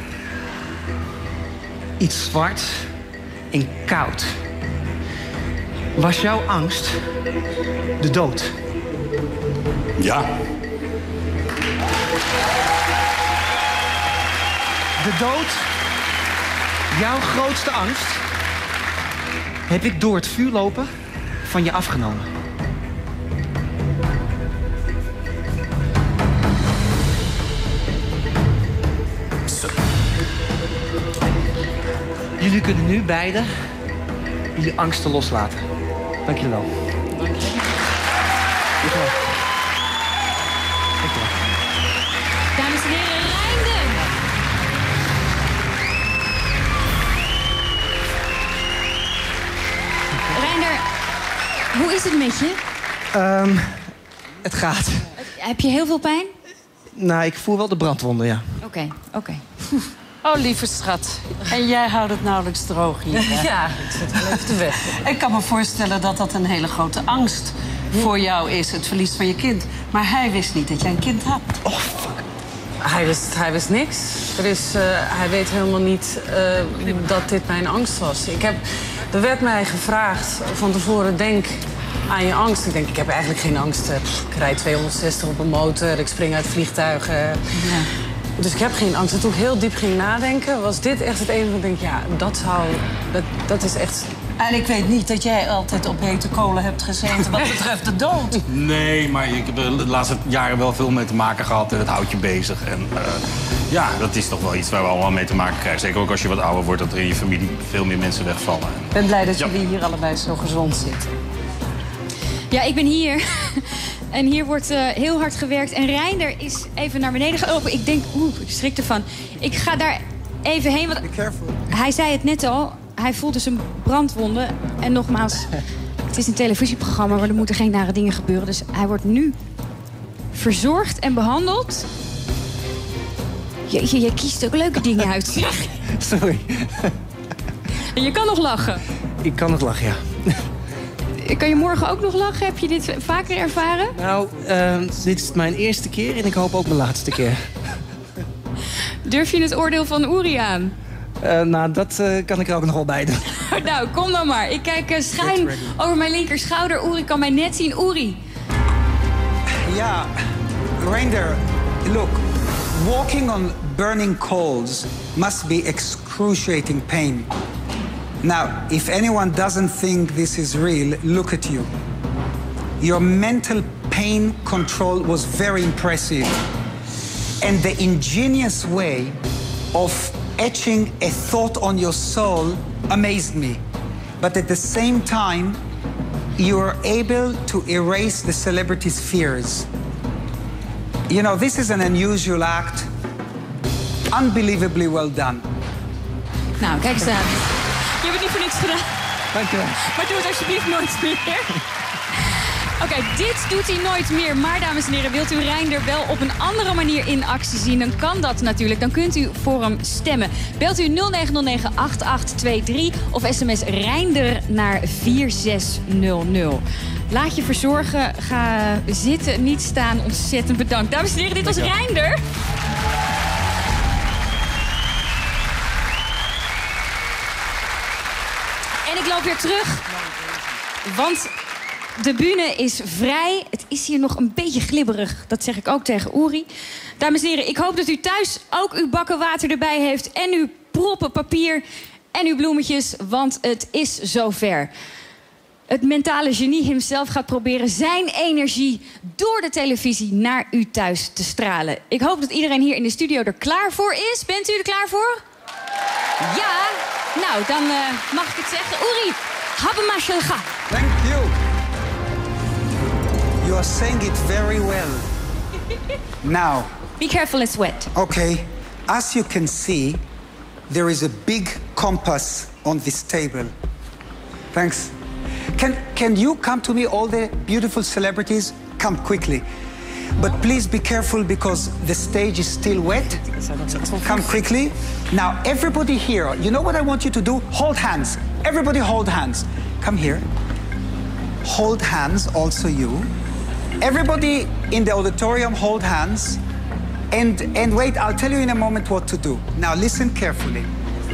Iets zwart en koud. Was jouw angst de dood? Ja. De dood, jouw grootste angst, heb ik door het vuur lopen van je afgenomen. Jullie kunnen nu beiden jullie angsten loslaten. Dank jullie wel. Dank je. Dank je wel. Dank je wel. Dames en heren, Reinder. Reinder, hoe is het met je? Um, het gaat. Heb je heel veel pijn? Nou, ik voel wel de brandwonden, ja. Oké, okay, oké. Okay. Oh, lieve schat. En jij houdt het nauwelijks droog hier. Hè? Ja, ik zit wel even te weg. Ik kan me voorstellen dat dat een hele grote angst voor jou is, het verlies van je kind. Maar hij wist niet dat jij een kind had. Oh, fuck. Hij wist, hij wist niks. Er is, uh, hij weet helemaal niet uh, dat dit mijn angst was. Ik heb, er werd mij gevraagd van tevoren, denk aan je angst. Ik denk, ik heb eigenlijk geen angst. Ik rijd tweehonderdzestig op een motor, ik spring uit vliegtuigen. Ja. Dus ik heb geen angst. En toen ik heel diep ging nadenken, was dit echt het enige wat ik denk, ja, dat zou, dat, dat is echt... En ik weet niet dat jij altijd op hete kolen hebt gezeten wat betreft de dood. Nee, maar ik heb er de laatste jaren wel veel mee te maken gehad en het houdt je bezig. En uh, ja, dat is toch wel iets waar we allemaal mee te maken krijgen. Zeker ook als je wat ouder wordt, dat er in je familie veel meer mensen wegvallen. Ik ben blij dat ja. jullie hier allebei zo gezond zitten. Ja, ik ben hier. En hier wordt uh, heel hard gewerkt. En Reinder is even naar beneden gelopen. Ik denk, oeh, ik schrik ervan. Ik ga daar even heen. Want hij zei het net al. Hij voelde zijn brandwonden. En nogmaals, het is een televisieprogramma, maar er moeten geen nare dingen gebeuren. Dus hij wordt nu verzorgd en behandeld. Jeetje, jij kiest ook leuke dingen uit. Sorry. En je kan nog lachen. Ik kan nog lachen, ja. Kan je morgen ook nog lachen? Heb je dit vaker ervaren? Nou, uh, dit is mijn eerste keer en ik hoop ook mijn laatste keer. Durf je het oordeel van Uri aan? Uh, nou, dat uh, kan ik er ook nog wel bij doen. Nou, kom dan maar. Ik kijk uh, schuin over mijn linker schouder. Uri kan mij net zien. Uri. Ja, Reinder, look. Walking on burning coals must be excruciating pain. Now, if anyone doesn't think this is real, look at you. Your mental pain control was very impressive. And the ingenious way of etching a thought on your soul amazed me. but at the same time, you are able to erase the celebrity's fears. You know, this is an unusual act. Unbelievably well done. Nou, kijk eens aan. Je hebt het niet voor niks gedaan. Dank je wel. Maar doe het alsjeblieft nooit meer. Oké, okay, dit doet hij nooit meer. Maar dames en heren, wilt u Reinder wel op een andere manier in actie zien? Dan kan dat natuurlijk. Dan kunt u voor hem stemmen. Belt u nul negen nul negen acht acht twee drie of sms Reinder naar vier zes nul nul. Laat je verzorgen. Ga zitten, niet staan. Ontzettend bedankt. Dames en heren, dit was Reinder. En ik loop weer terug. Want de bühne is vrij. Het is hier nog een beetje glibberig. Dat zeg ik ook tegen Uri. Dames en heren, ik hoop dat u thuis ook uw bakken water erbij heeft. En uw proppen papier en uw bloemetjes. Want het is zover. Het mentale genie hemzelf gaat proberen zijn energie door de televisie naar u thuis te stralen. Ik hoop dat iedereen hier in de studio er klaar voor is. Bent u er klaar voor? Ja? Nou, dan uh, mag ik het zeggen. Uri, habbemashalga. Thank you. You are saying it very well. Now. Be careful, it's wet. Okay. As you can see, there is a big compass on this table. Thanks. Can, can you come to me, all the beautiful celebrities? Come quickly. But please be careful because the stage is still wet. Come quickly. Now, everybody here, you know what I want you to do? Hold hands. Everybody hold hands. Come here. Hold hands, also you. Everybody in the auditorium, hold hands. And, and wait, I'll tell you in a moment what to do. Now, listen carefully.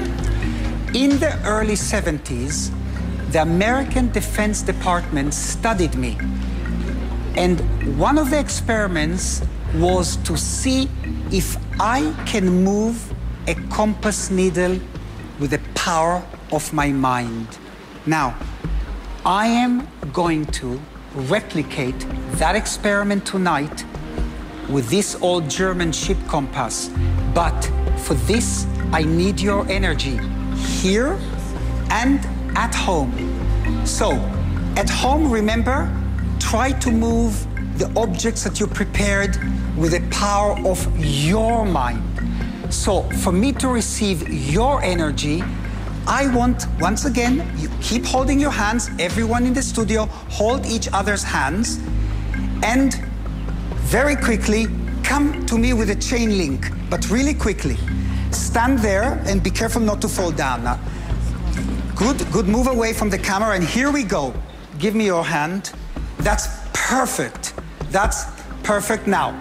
In the early seventies, the American Defense Department studied me. And one of the experiments was to see if I can move a compass needle with the power of my mind. Now, I am going to replicate that experiment tonight with this old German ship compass. But for this, I need your energy here and at home. So, at home, remember, try to move the objects that you prepared with the power of your mind. So, for me to receive your energy, I want, once again, you keep holding your hands. Everyone in the studio, hold each other's hands. And very quickly, come to me with a chain link, but really quickly. Stand there and be careful not to fall down. Now, good, good, move away from the camera, and here we go. Give me your hand. That's perfect. That's perfect. Now,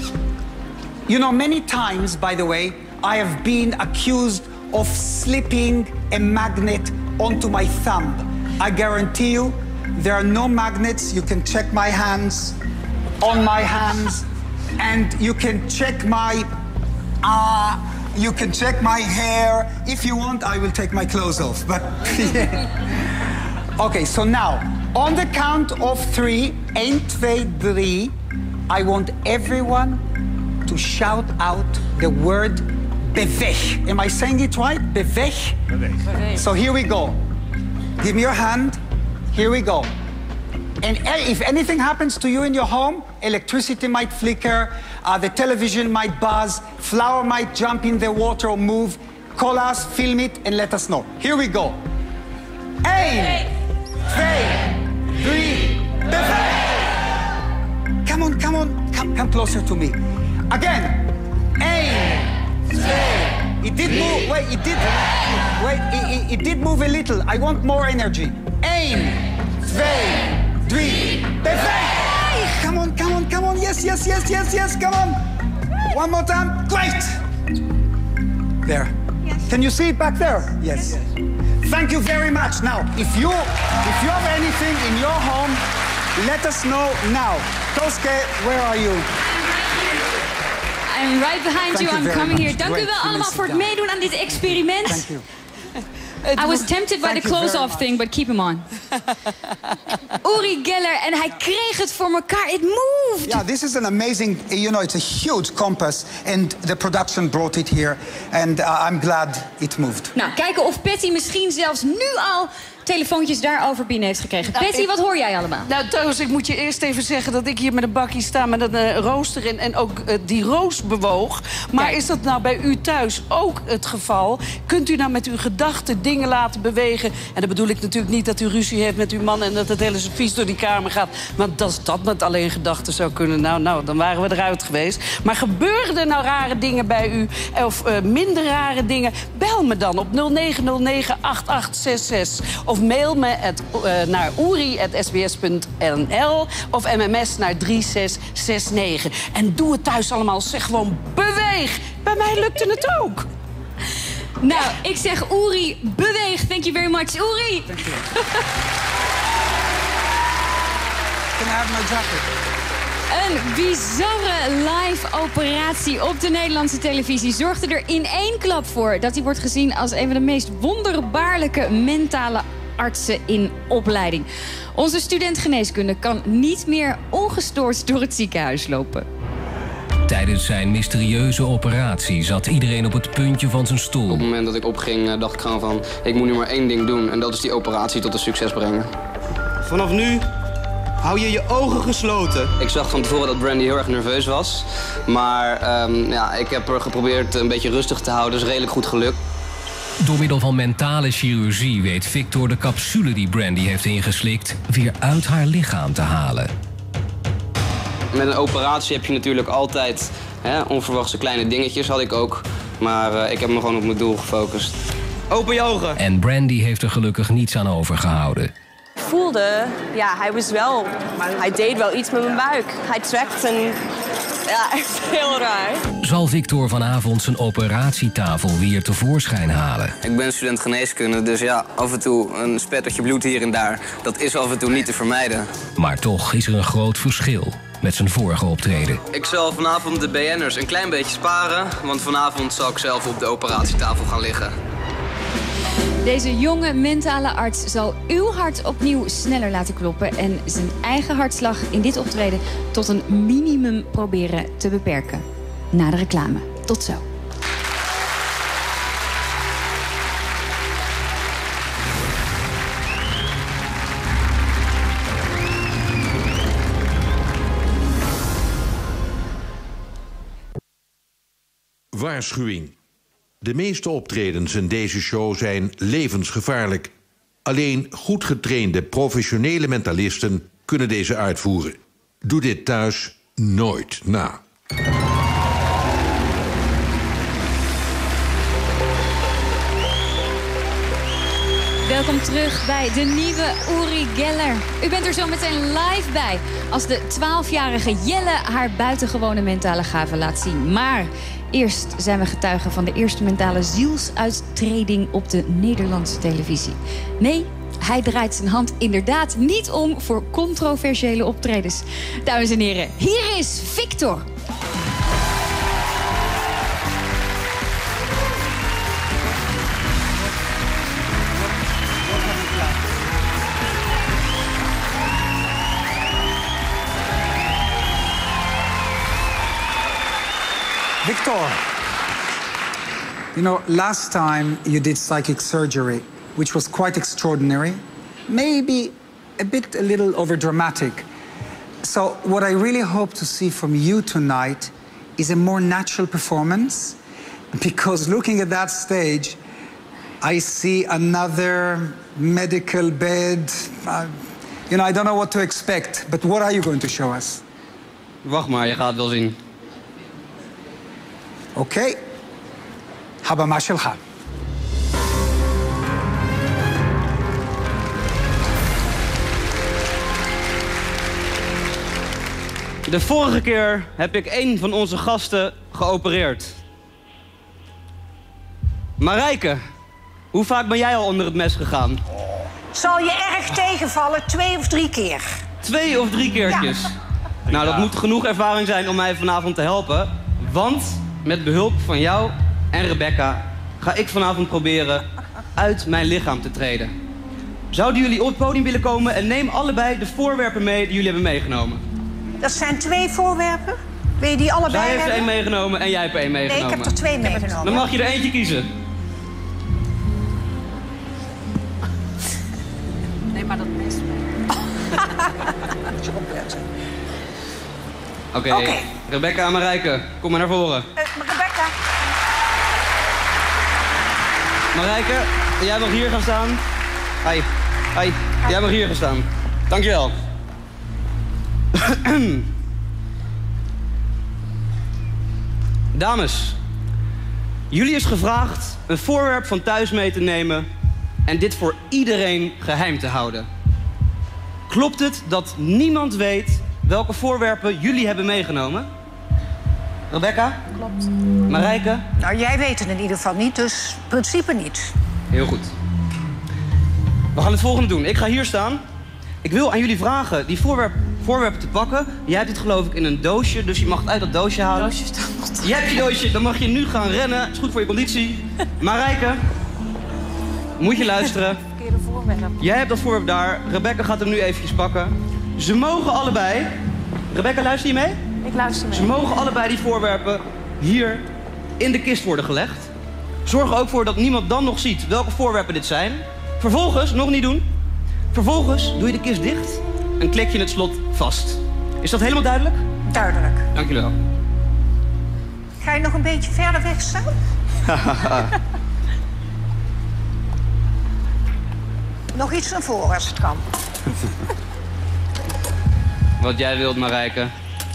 you know, many times, by the way, I have been accused of slipping a magnet onto my thumb. I guarantee you, there are no magnets. You can check my hands, on my hands, and you can check my, ah, uh, you can check my hair. If you want, I will take my clothes off, but yeah. Okay, so now, on the count of three, één, twee, drie, I want everyone to shout out the word beweg. Am I saying it right? Beweg? Beweg. So here we go. Give me your hand. Here we go. And if anything happens to you in your home, electricity might flicker, uh, the television might buzz, flower might jump in the water or move, call us, film it, and let us know. Here we go. Eén, twee, drie, beweg! Come on, come on, come, come closer to me. Again. Eén, twee. It did move, wait, it did, wait, it, it, it did move a little. I want more energy. Eén, twee, drie, beweg! Come on, come on, come on, yes, yes, yes, yes, yes, come on. One more time, great! There. Yes. Can you see it back there? Yes. Yes. Thank you very much. Now, if you, if you have anything in your home, let us know now. Toske, where are you? I'm right behind you. I'm coming here. Dank u wel allemaal voor het meedoen aan dit experiment. Thank you. I was tempted by the close-off thing, but keep him on. Uri Geller en hij kreeg het voor elkaar. It moved! Yeah, this is an amazing, you know, it's a huge compass. And the production brought it here. And uh, I'm glad it moved. Nou, kijken of Patty misschien zelfs nu al telefoontjes daarover binnen heeft gekregen. Nou, Patty, ik, wat hoor jij allemaal? Nou, trouwens, ik moet je eerst even zeggen dat ik hier met een bakje sta met een uh, rooster in en ook uh, die roos bewoog. Maar Kijk. Is dat nou bij u thuis ook het geval? Kunt u nou met uw gedachten dingen laten bewegen? En dan bedoel ik natuurlijk niet dat u ruzie heeft met uw man en dat het hele servies door die kamer gaat. Want als dat met alleen gedachten zou kunnen, nou, nou, dan waren we eruit geweest. Maar gebeuren er nou rare dingen bij u? Of uh, minder rare dingen? Bel me dan op nul negen nul negen acht acht zes zes. Of mail me het, uh, naar uri at s b s punt n l of mms naar drie zes zes negen. En doe het thuis allemaal. Zeg gewoon beweeg. Bij mij lukte het ook. Nou, ik zeg Uri, beweeg. Thank you very much, Uri. Thank you. Can I have my jacket? Een bizarre live operatie op de Nederlandse televisie zorgde er in één klap voor dat hij wordt gezien als een van de meest wonderbaarlijke mentale artsen in opleiding. Onze student geneeskunde kan niet meer ongestoord door het ziekenhuis lopen. Tijdens zijn mysterieuze operatie zat iedereen op het puntje van zijn stoel. Op het moment dat ik opging, dacht ik gewoon van, ik moet nu maar één ding doen. En dat is die operatie tot een succes brengen. Vanaf nu hou je je ogen gesloten. Ik zag van tevoren dat Brandy heel erg nerveus was. Maar um, ja, ik heb er geprobeerd een beetje rustig te houden. Dus redelijk goed gelukt. Door middel van mentale chirurgie weet Victor de capsule die Brandy heeft ingeslikt weer uit haar lichaam te halen. Met een operatie heb je natuurlijk altijd hè, onverwachte kleine dingetjes, had ik ook. Maar uh, ik heb me gewoon op mijn doel gefocust. Open je ogen. En Brandy heeft er gelukkig niets aan overgehouden. Ik voelde, ja, hij was wel, hij deed wel iets met mijn buik. Hij trekt en, ja, echt heel raar. Zal Victor vanavond zijn operatietafel weer tevoorschijn halen? Ik ben student geneeskunde, dus ja, af en toe een spettertje bloed hier en daar. Dat is af en toe niet te vermijden. Maar toch is er een groot verschil met zijn vorige optreden. Ik zal vanavond de B N'ers een klein beetje sparen, want vanavond zal ik zelf op de operatietafel gaan liggen. Deze jonge mentale arts zal uw hart opnieuw sneller laten kloppen en zijn eigen hartslag in dit optreden tot een minimum proberen te beperken. Na de reclame. Tot zo. Waarschuwing. De meeste optredens in deze show zijn levensgevaarlijk. Alleen goed getrainde professionele mentalisten kunnen deze uitvoeren. Doe dit thuis nooit na. Welkom terug bij de nieuwe Uri Geller. U bent er zo meteen live bij als de twaalfjarige Jelle haar buitengewone mentale gaven laat zien. Maar eerst zijn we getuigen van de eerste mentale zielsuittreding op de Nederlandse televisie. Nee, hij draait zijn hand inderdaad niet om voor controversiële optredens. Dames en heren, hier is Victor. Victor, you know, last time you did psychic surgery, which was quite extraordinary, maybe a bit, a little overdramatic. So what I really hope to see from you tonight is a more natural performance, because looking at that stage, I see another medical bed. Uh, you know, I don't know what to expect, but what are you going to show us? Wacht maar, je gaat het wel zien. Oké, Habama Shelcha. De vorige keer heb ik een van onze gasten geopereerd. Marijke, hoe vaak ben jij al onder het mes gegaan? Zal je erg tegenvallen, twee of drie keer. Twee of drie keertjes? Ja. Nou, dat moet genoeg ervaring zijn om mij vanavond te helpen. Want met behulp van jou en Rebecca ga ik vanavond proberen uit mijn lichaam te treden. Zouden jullie op het podium willen komen en neem allebei de voorwerpen mee die jullie hebben meegenomen? Dat zijn twee voorwerpen. Wil je die allebei Zij heeft er hebben? één meegenomen en jij hebt er één meegenomen. Nee, ik heb er twee meegenomen. Dan mag je er eentje kiezen. Nee, maar dat mes mee. Oké, okay. okay. Rebecca en Marijke, kom maar naar voren. Uh, Rebecca. Marijke, jij mag hier gaan staan. Hi. Hi. Jij mag hier gaan staan. Dankjewel. Dames, jullie is gevraagd een voorwerp van thuis mee te nemen en dit voor iedereen geheim te houden. Klopt het dat niemand weet welke voorwerpen jullie hebben meegenomen? Rebecca? Klopt. Marijke? Nou, jij weet het in ieder geval niet, dus in principe niet. Heel goed. We gaan het volgende doen. Ik ga hier staan. Ik wil aan jullie vragen die voorwerp, voorwerpen te pakken. Jij hebt het geloof ik in een doosje, dus je mag het uit dat doosje halen. Doosje staat nog. Jij hebt je doosje, dan mag je nu gaan rennen. Het is goed voor je conditie. Marijke, moet je luisteren. Verkeerde voorwerp. Jij hebt dat voorwerp daar. Rebecca gaat hem nu eventjes pakken. Ze mogen allebei... Rebecca, luister je mee? Ik luister mee. Ze mogen allebei die voorwerpen hier in de kist worden gelegd. Zorg er ook voor dat niemand dan nog ziet welke voorwerpen dit zijn. Vervolgens, nog niet doen. Vervolgens doe je de kist dicht en klik je het slot vast. Is dat helemaal duidelijk? Duidelijk. Dank jullie wel. Ga je nog een beetje verder weg staan? Nog iets naar voren als het kan. Wat jij wilt, Marijke.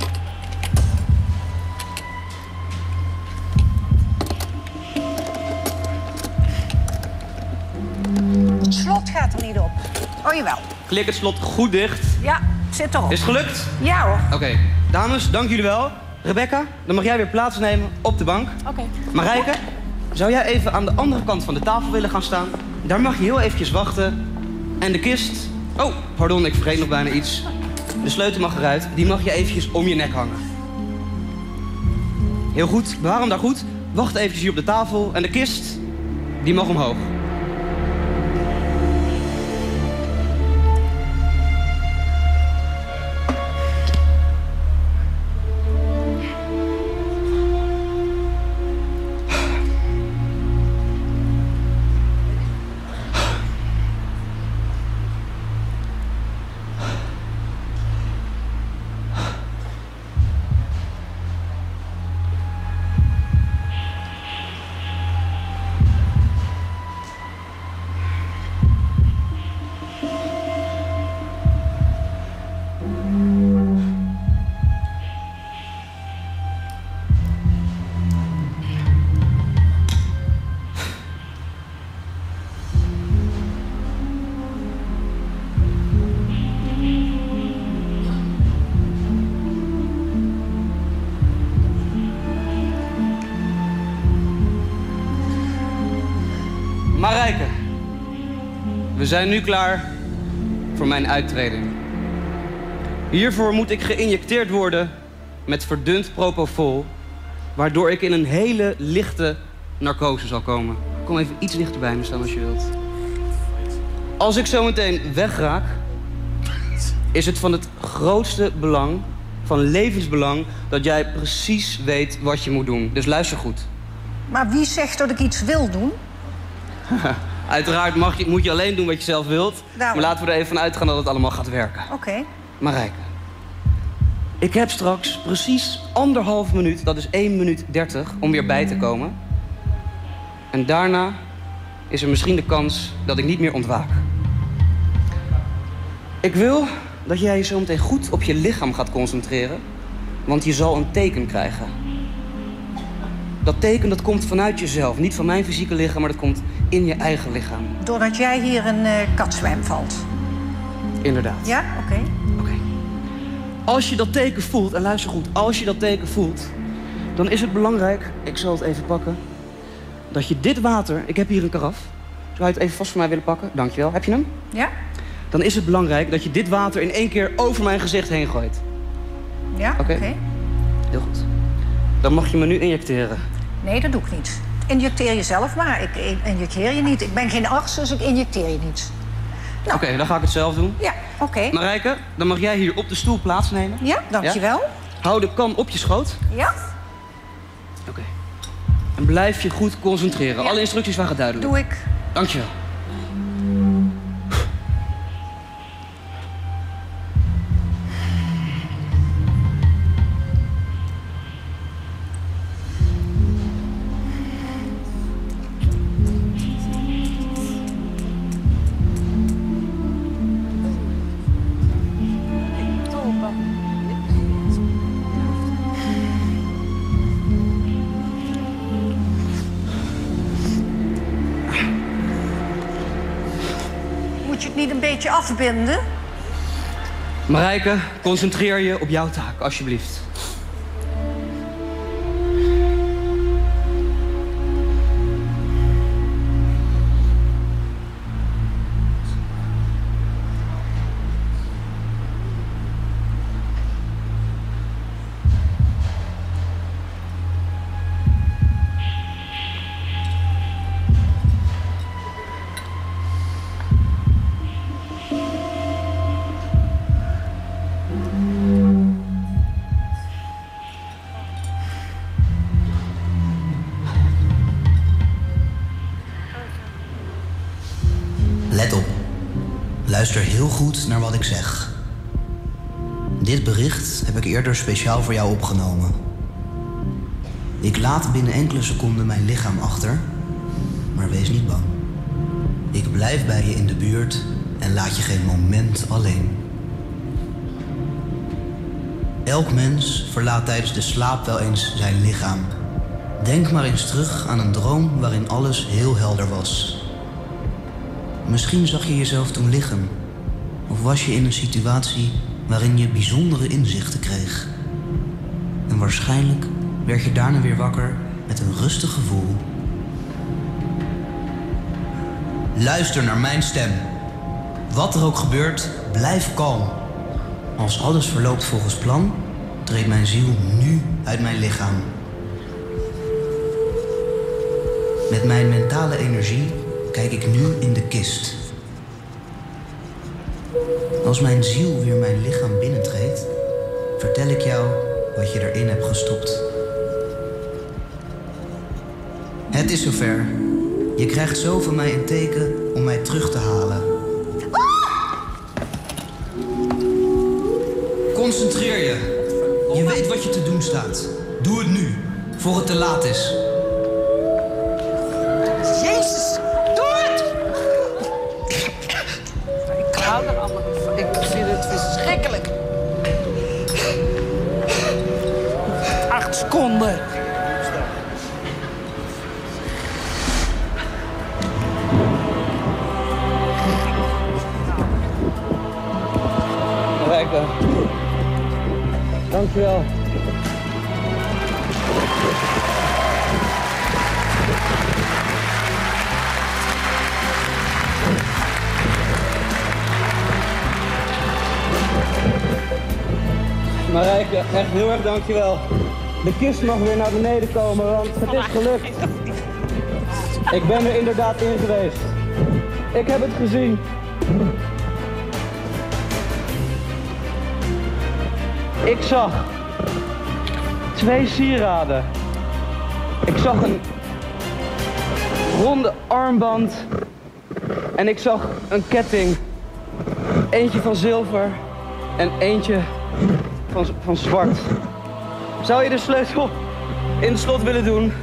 Het slot gaat er niet op. Oh, jawel. Klik het slot goed dicht. Ja, zit erop. Is het gelukt? Ja hoor. Oké. Okay. Dames, dank jullie wel. Rebecca, dan mag jij weer plaatsnemen op de bank. Oké. Okay. Marijke, zou jij even aan de andere kant van de tafel willen gaan staan? Daar mag je heel eventjes wachten. En de kist... Oh, pardon, ik vergeet nog bijna iets. De sleutel mag eruit. Die mag je eventjes om je nek hangen. Heel goed, bewaar hem daar goed. Wacht eventjes hier op de tafel. En de kist, die mag omhoog. Marijke, we zijn nu klaar voor mijn uittreding. Hiervoor moet ik geïnjecteerd worden met verdund propofol, waardoor ik in een hele lichte narcose zal komen. Kom even iets dichter bij me staan als je wilt. Als ik zo meteen wegraak, is het van het grootste belang, van levensbelang, dat jij precies weet wat je moet doen. Dus luister goed. Maar wie zegt dat ik iets wil doen? Uiteraard mag je, moet je alleen doen wat je zelf wilt. Nou, maar laten we er even van uitgaan dat het allemaal gaat werken. Oké. Okay. Marijke, ik heb straks precies anderhalf minuut, dat is één minuut dertig, om weer bij te komen. En daarna is er misschien de kans dat ik niet meer ontwaak. Ik wil dat jij je zo meteen goed op je lichaam gaat concentreren, want je zal een teken krijgen. Dat teken dat komt vanuit jezelf, niet van mijn fysieke lichaam, maar dat komt in je eigen lichaam. Doordat jij hier een uh, katzwem valt. Inderdaad. Ja, oké. Okay. Oké. Okay. Als je dat teken voelt, en luister goed, als je dat teken voelt, dan is het belangrijk, ik zal het even pakken, dat je dit water, ik heb hier een karaf, zou je het even vast voor mij willen pakken? Dankjewel. Heb je hem? Ja. Dan is het belangrijk dat je dit water in één keer over mijn gezicht heen gooit. Ja, oké. Okay. Okay. Heel goed. Dan mag je me nu injecteren. Nee, dat doe ik niet. Injecteer je zelf maar. Ik injecteer je niet. Ik ben geen arts, dus ik injecteer je niet. Oké, okay, dan ga ik het zelf doen. Ja, oké. Okay. Marijke, dan mag jij hier op de stoel plaatsnemen. Ja, dankjewel. Ja? Hou de kan op je schoot. Ja. Oké. Okay. En blijf je goed concentreren. Ja. Alle instructies waren duidelijk. Doe ik. Dankjewel. Moet je het niet een beetje afbinden? Marijke, concentreer je op jouw taak, alsjeblieft. Let op. Luister heel goed naar wat ik zeg. Dit bericht heb ik eerder speciaal voor jou opgenomen. Ik laat binnen enkele seconden mijn lichaam achter, maar wees niet bang. Ik blijf bij je in de buurt en laat je geen moment alleen. Elk mens verlaat tijdens de slaap wel eens zijn lichaam. Denk maar eens terug aan een droom waarin alles heel helder was. Misschien zag je jezelf toen liggen. Of was je in een situatie waarin je bijzondere inzichten kreeg. En waarschijnlijk werd je daarna weer wakker met een rustig gevoel. Luister naar mijn stem. Wat er ook gebeurt, blijf kalm. Als alles verloopt volgens plan, treedt mijn ziel nu uit mijn lichaam. Met mijn mentale energie kijk ik nu in de kist. Als mijn ziel weer mijn lichaam binnentreedt, vertel ik jou wat je erin hebt gestopt. Het is zover. Je krijgt zo van mij een teken om mij terug te halen. Concentreer je. Je weet wat je te doen staat. Doe het nu, voor het te laat is. Jezus, doe het! Ik hou er allemaal van. Ik vind het verschrikkelijk. Acht seconden. Marijke. Dankjewel. Marijke, echt heel erg dankjewel. De kist mag weer naar beneden komen, want het is gelukt. Ik ben er inderdaad in geweest. Ik heb het gezien. Ik zag twee sieraden. Ik zag een ronde armband en ik zag een ketting. Eentje van zilver en eentje van, van zwart. Zou je de sleutel in het slot willen doen?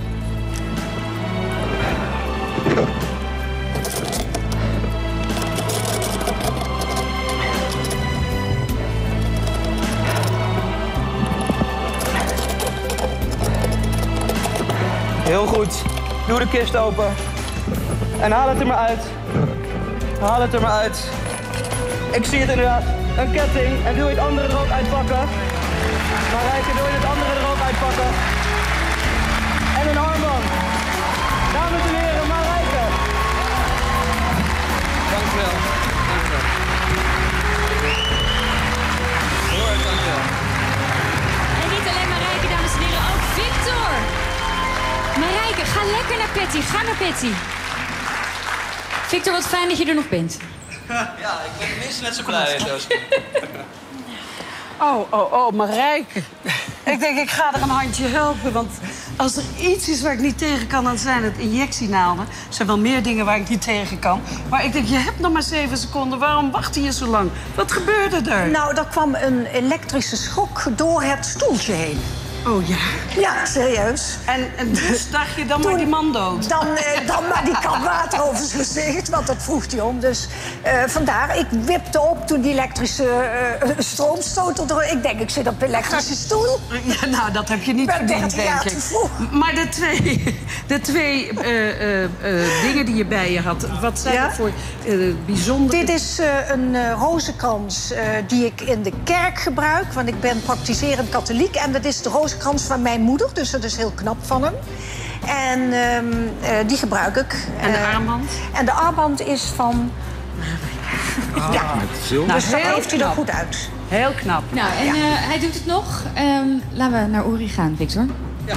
Heel goed. Doe de kist open. En haal het er maar uit. Haal het er maar uit. Ik zie het inderdaad. Een ketting. En doe je het andere er ook uitpakken. Marijke, doe je het andere er ook uitpakken. En een armband. Dames en heren, Marijke. Dankjewel. Dankjewel. Heel erg dankjewel. En niet alleen Marijke, dames en heren, ook Victor. Marijke, ga lekker naar Patty. Ga naar Patty. Victor, wat fijn dat je er nog bent. Ja, ik ben tenminste net zo blij. Oh, oh, oh, Marijke. Ik denk, ik ga er een handje helpen. Want als er iets is waar ik niet tegen kan, dan zijn het injectienaalden. Er zijn wel meer dingen waar ik niet tegen kan. Maar ik denk, je hebt nog maar zeven seconden. Waarom wacht je zo lang? Wat gebeurde er? Nou, er kwam een elektrische schok door het stoeltje heen. Oh ja? Ja, serieus. En, en dus dacht je, dan maar die man dood? Dan, eh, dan maar die kan water over zijn gezicht, want dat vroeg hij om. Dus uh, vandaar, ik wipte op toen die elektrische uh, stroomstoot er. Ik denk, ik zit op een elektrische stoel. Ja, nou, dat heb je niet verdiend, denk ik. Maar de twee, de twee uh, uh, uh, dingen die je bij je had, wat zijn ja? dat voor uh, bijzondere... Dit is uh, een uh, rozenkrans uh, die ik in de kerk gebruik. Want ik ben praktiserend katholiek. En dat is de rozenkrans van mijn moeder, dus dat is heel knap van hem. En uh, uh, die gebruik ik. En de uh, armband? En de armband is van... Ah, ja. Nou, dus dat heel heeft hij er knap. goed uit. Heel knap. Nou, en Ja. uh, hij doet het nog. Um, laten we naar Uri gaan, Victor. Ja.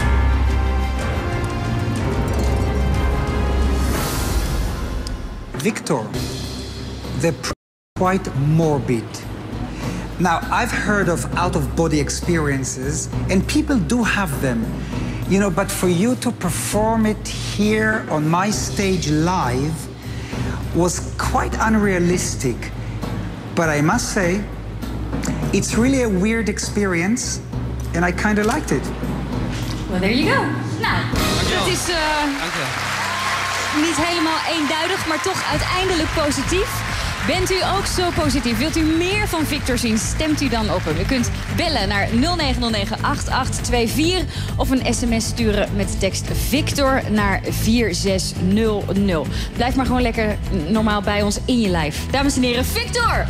Victor, they're quite morbid. Now, I've heard of out-of-body experiences, and people do have them, you know, but for you to perform it here on my stage live was quite unrealistic. But I must say, it's really a weird experience, and I kind of liked it. Well, there you go. Nou, dat is uh, niet helemaal eenduidig, maar toch uiteindelijk positief. Bent u ook zo positief? Wilt u meer van Victor zien? Stemt u dan op hem. U kunt bellen naar nul negen nul negen acht acht twee vier of een sms sturen met de tekst Victor naar vier zes nul nul. Blijf maar gewoon lekker normaal bij ons in je lijf. Dames en heren, Victor!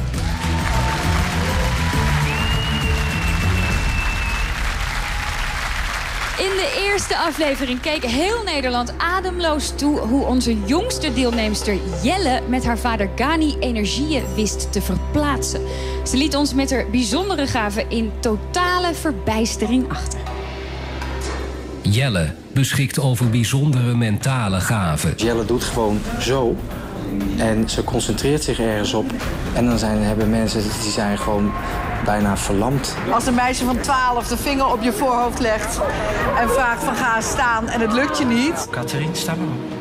In de eerste aflevering keek heel Nederland ademloos toe hoe onze jongste deelnemster Jelle met haar vader Gani energieën wist te verplaatsen. Ze liet ons met haar bijzondere gaven in totale verbijstering achter. Jelle beschikt over bijzondere mentale gaven. Jelle doet gewoon zo en ze concentreert zich ergens op. En dan zijn, hebben mensen die zijn gewoon bijna verlamd. Als een meisje van twaalf de vinger op je voorhoofd legt en vraagt van ga staan en het lukt je niet. Catherine, sta maar op.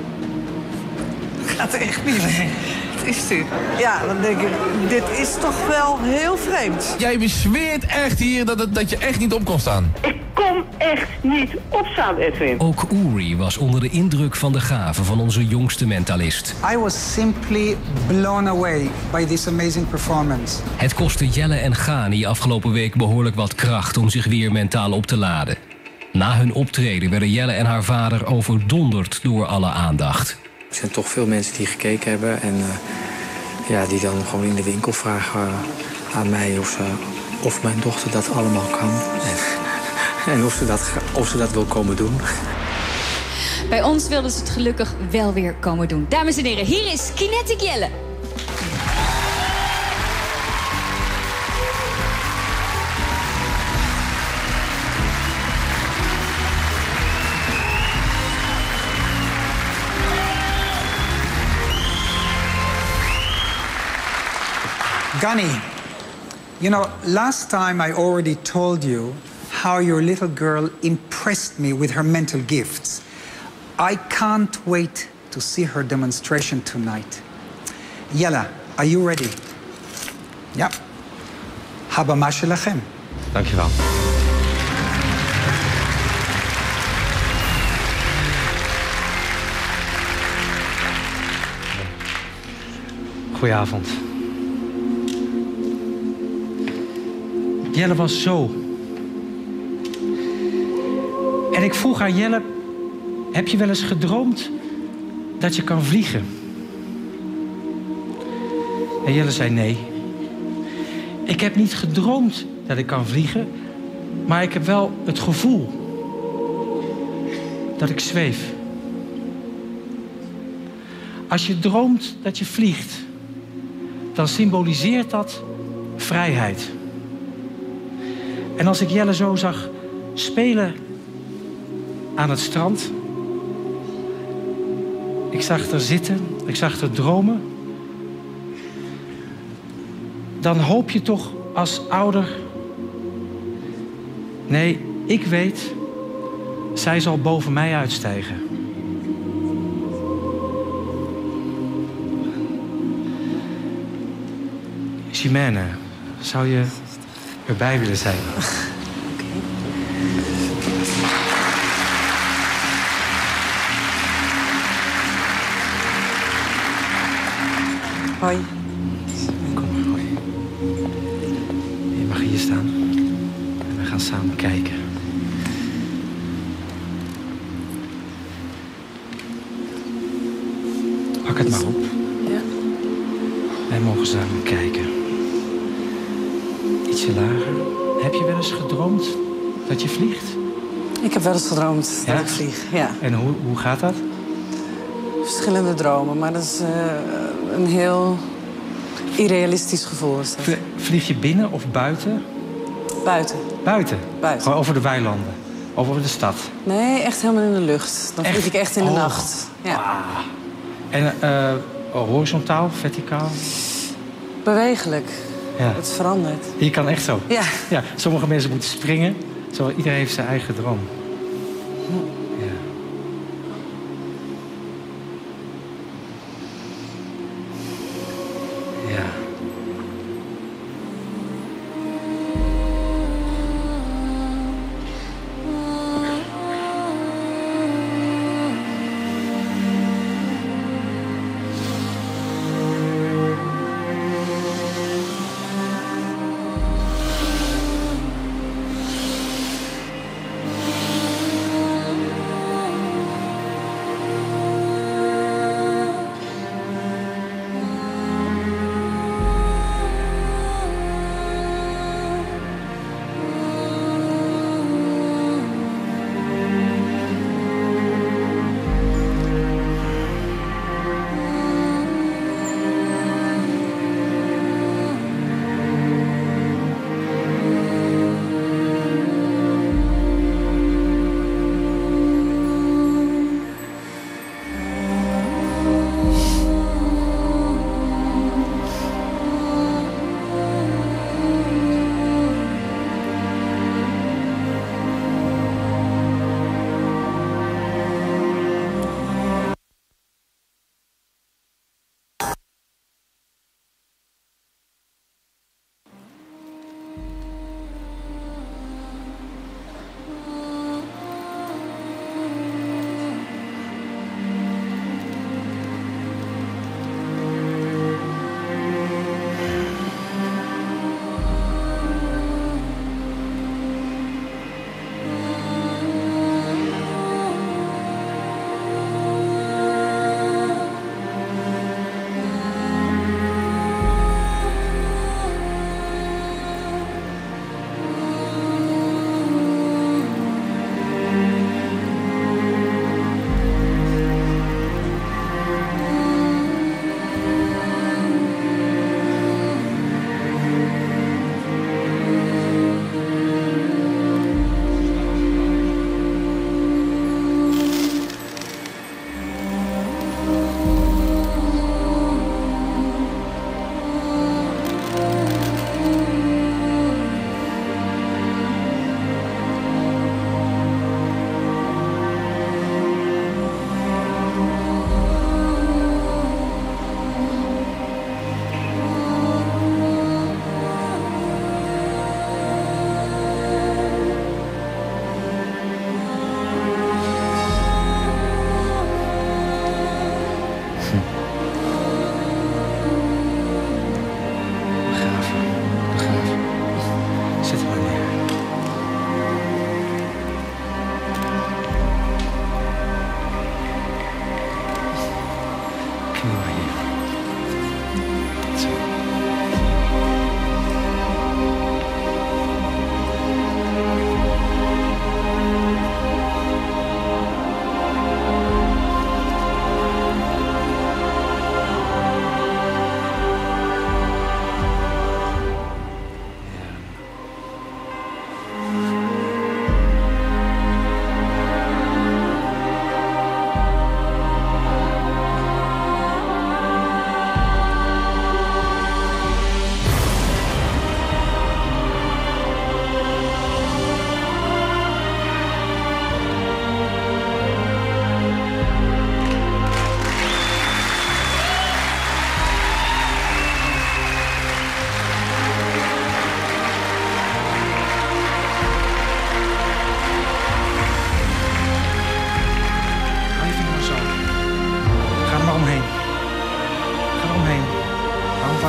Gaat echt niet. Wat is dit? Ja, dan denk ik, dit is toch wel heel vreemd. Jij bezweert echt hier dat, het, dat je echt niet op kon staan. Ik kon echt niet opstaan, Edwin. Ook Uri was onder de indruk van de gaven van onze jongste mentalist. I was simply blown away by this amazing performance. Het kostte Jelle en Gani afgelopen week behoorlijk wat kracht om zich weer mentaal op te laden. Na hun optreden werden Jelle en haar vader overdonderd door alle aandacht. Er zijn toch veel mensen die gekeken hebben en uh, ja, die dan gewoon in de winkel vragen uh, aan mij of, ze, of mijn dochter dat allemaal kan. En, en of, ze dat, of ze dat wil komen doen. Bij ons wilden ze het gelukkig wel weer komen doen. Dames en heren, hier is Kinetic Jelle. Gani, you know, last time I already told you how your little girl impressed me with her mental gifts. I can't wait to see her demonstration tonight. Jelle, are you ready? Ja. Haba mashe lachem. Dankjewel. Goedenavond. Jelle was zo. En ik vroeg aan Jelle, heb je wel eens gedroomd dat je kan vliegen? En Jelle zei nee. Ik heb niet gedroomd dat ik kan vliegen, maar ik heb wel het gevoel dat ik zweef. Als je droomt dat je vliegt, dan symboliseert dat vrijheid. En als ik Jelle zo zag spelen aan het strand, ik zag haar zitten, ik zag haar dromen, dan hoop je toch als ouder... Nee, ik weet, zij zal boven mij uitstijgen. Chimène, zou je erbij willen zijn? Hoi. Kom maar, hoi. Je mag hier staan. En we gaan samen kijken. Pak het maar op. Ja. Wij mogen samen kijken. Ietsje lager. Heb je wel eens gedroomd dat je vliegt? Ik heb wel eens gedroomd Ja? dat ik vlieg, ja. En hoe, hoe gaat dat? Verschillende dromen, maar dat is uh, een heel irrealistisch gevoel. Is dat. Vlieg je binnen of buiten? Buiten. Buiten? Buiten. Gewoon over de weilanden? Of over de stad? Nee, echt helemaal in de lucht. Dan vlieg Echt? ik echt in de Oh. nacht. Ja. En uh, horizontaal, verticaal? Bewegelijk. Ja. Het verandert. Je kan echt zo? Ja. Ja. Sommige mensen moeten springen. Zo, iedereen heeft zijn eigen droom. Ja. Ja.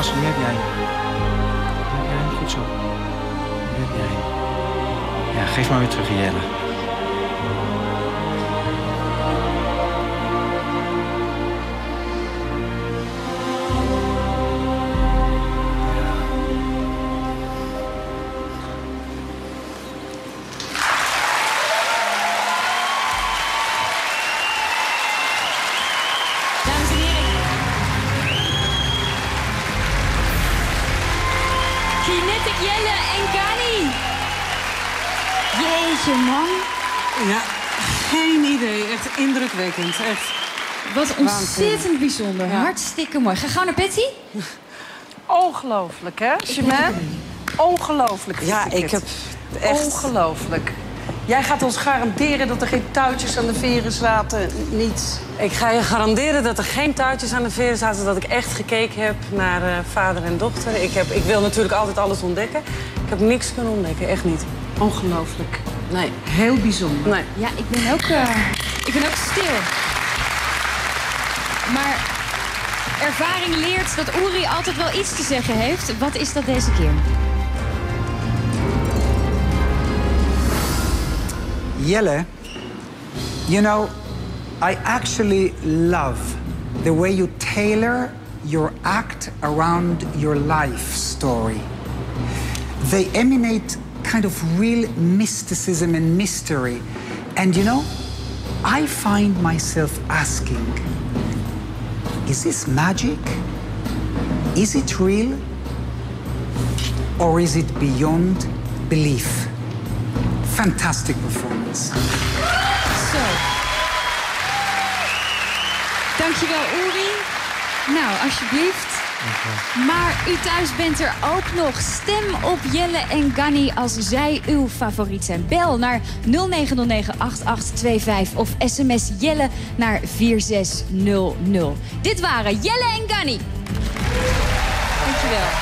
Marcel, nu heb jij hem. Nu heb jij hem, goed zo. Nu heb jij hem. Ja, geef maar weer terug, Jelle. Jelle en Gani. Jeetje, man. Ja, geen idee. Echt indrukwekkend. Echt. Wat ontzettend bijzonder. Ja. Hartstikke mooi. Ga gauw naar Patty. Ongelooflijk, hè, Chimène? Ongelooflijk. Ja, ik heb echt... Ongelooflijk. Jij gaat ons garanderen dat er geen touwtjes aan de veren zaten, niets. Ik ga je garanderen dat er geen touwtjes aan de veren zaten. Dat ik echt gekeken heb naar uh, vader en dochter. Ik, heb, ik wil natuurlijk altijd alles ontdekken. Ik heb niks kunnen ontdekken, echt niet. Ongelooflijk. Nee. Heel bijzonder. Nee. Ja, ik ben ook, uh, ik ben ook stil. Maar ervaring leert dat Uri altijd wel iets te zeggen heeft. Wat is dat deze keer? Jelle, you know, I actually love the way you tailor your act around your life story. They emanate kind of real mysticism and mystery. And you know, I find myself asking, is this magic? Is it real? Or is it beyond belief? Fantastic performance. Zo. Dankjewel, Uri. Nou, alsjeblieft. Maar u thuis bent er ook nog. Stem op Jelle en Gani als zij uw favoriet zijn. Bel naar nul negen nul negen acht acht twee vijf of sms Jelle naar vier zes nul nul. Dit waren Jelle en Gani. Dankjewel.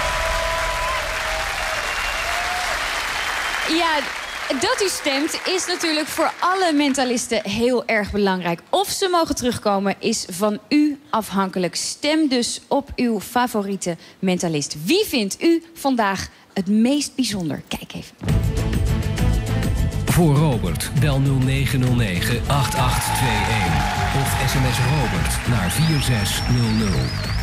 Ja, dat u stemt is natuurlijk voor alle mentalisten heel erg belangrijk. Of ze mogen terugkomen is van u afhankelijk. Stem dus op uw favoriete mentalist. Wie vindt u vandaag het meest bijzonder? Kijk even. Voor Robert, bel nul negen nul negen acht acht twee een of sms Robert naar vier zes nul nul.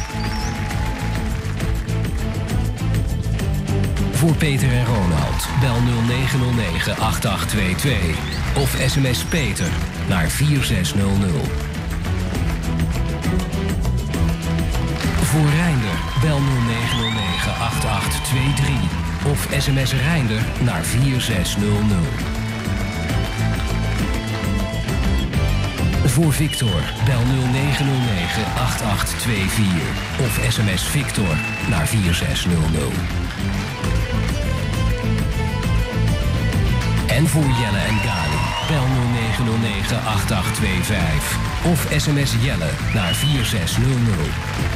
Voor Peter en Ronald, bel nul negen nul negen acht acht twee twee of sms Peter naar vier zes nul nul. Voor Reinder, bel nul negen nul negen acht acht twee drie of sms Reinder naar vier zes nul nul. Voor Victor, bel nul negen nul negen acht acht twee vier of sms Victor naar vier zes nul nul. En voor Jelle en Gani, bel nul negen nul negen acht acht twee vijf of sms Jelle naar vier zes nul nul.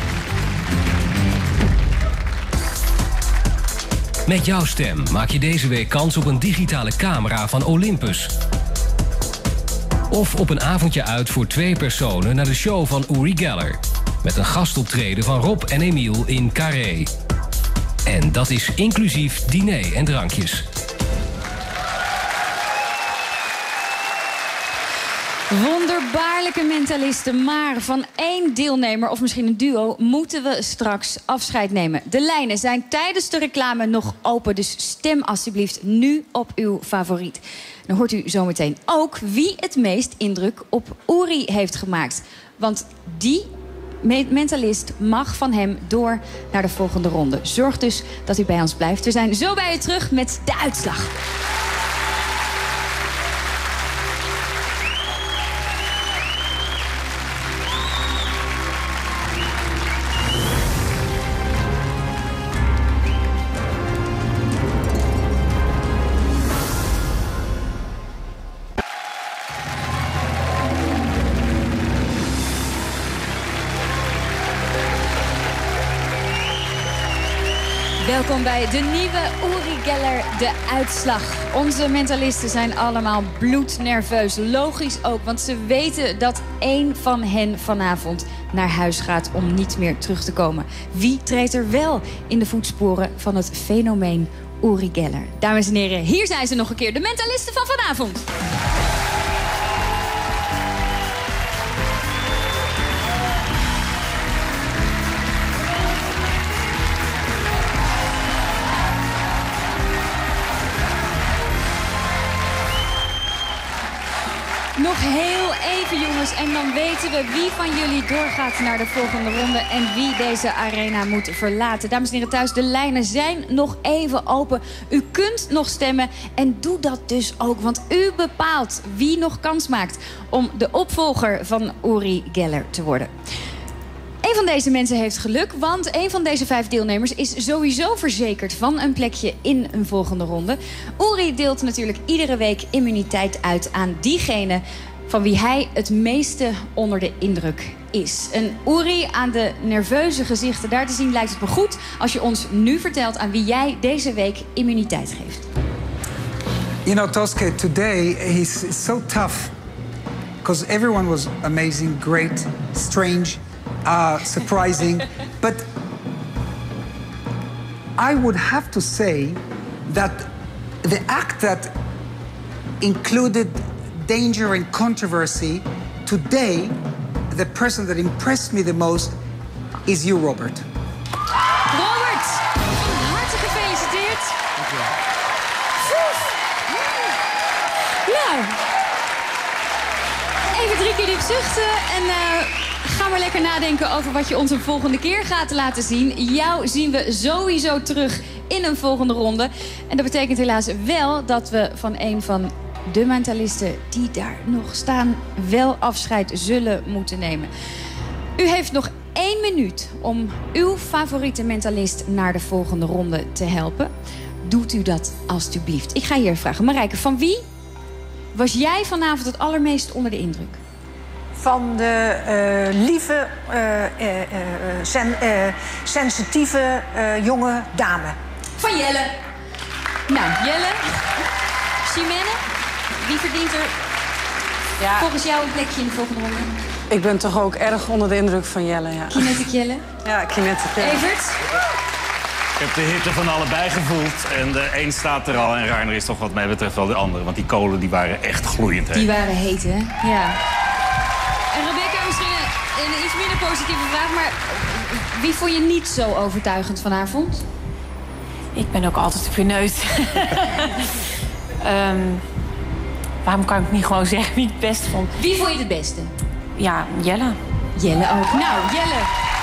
Met jouw stem maak je deze week kans op een digitale camera van Olympus. Of op een avondje uit voor twee personen naar de show van Uri Geller. Met een gastoptreden van Rob en Emiel in Carré. En dat is inclusief diner en drankjes. Wonderbaarlijke mentalisten, maar van één deelnemer of misschien een duo moeten we straks afscheid nemen. De lijnen zijn tijdens de reclame nog open, dus stem alsjeblieft nu op uw favoriet. Dan hoort u zometeen ook wie het meest indruk op Uri heeft gemaakt. Want die mentalist mag van hem door naar de volgende ronde. Zorg dus dat u bij ons blijft. We zijn zo bij u terug met de uitslag. Welkom bij de nieuwe Uri Geller, de uitslag. Onze mentalisten zijn allemaal bloednerveus. Logisch ook, want ze weten dat één van hen vanavond naar huis gaat om niet meer terug te komen. Wie treedt er wel in de voetsporen van het fenomeen Uri Geller? Dames en heren, hier zijn ze nog een keer. De mentalisten van vanavond. Nog heel even, jongens, en dan weten we wie van jullie doorgaat naar de volgende ronde en wie deze arena moet verlaten. Dames en heren thuis, de lijnen zijn nog even open. U kunt nog stemmen en doe dat dus ook, want u bepaalt wie nog kans maakt om de opvolger van Uri Geller te worden. Een van deze mensen heeft geluk, want een van deze vijf deelnemers is sowieso verzekerd van een plekje in een volgende ronde. Uri deelt natuurlijk iedere week immuniteit uit aan diegene van wie hij het meeste onder de indruk is. En Uri, aan de nerveuze gezichten daar te zien, lijkt het me goed als je ons nu vertelt aan wie jij deze week immuniteit geeft. You know, Tosca, today is so tough because everyone was amazing, great, strange. Uh, surprising, but I would have to say that the act that included danger and controversy, today, the person that impressed me the most is you, Robert. Robert, van harte gefeliciteerd. Dank je wel. Nou, even drie keer diep zuchten en... Uh... Ga maar lekker nadenken over wat je ons een volgende keer gaat laten zien. Jou zien we sowieso terug in een volgende ronde. En dat betekent helaas wel dat we van een van de mentalisten die daar nog staan wel afscheid zullen moeten nemen. U heeft nog één minuut om uw favoriete mentalist naar de volgende ronde te helpen. Doet u dat alstublieft. Ik ga hier vragen. Marijke, van wie was jij vanavond het allermeest onder de indruk? Van de uh, lieve, uh, uh, uh, sen, uh, sensitieve uh, jonge dame. Van Jelle. Nou, Jelle. Chimène, wie verdient er ja. volgens jou een plekje in de volgende ronde? Ik ben toch ook erg onder de indruk van Jelle, ja. Kinetic Jelle? Ja, Kinetic Jelle. Evert? Ik heb de hitte van allebei gevoeld. En de een staat er al en Reiner is toch wat mij betreft wel de andere. Want die kolen die waren echt gloeiend heet. Die waren heet, hè? Ja. En Rebecca, misschien een, een iets minder positieve vraag, maar wie vond je niet zo overtuigend vanavond? Ik ben ook altijd pineut. um, waarom kan ik niet gewoon zeggen wie ik het beste vond? Wie vond je het beste? Ja, Jelle. Jelle ook. Nou, Jelle.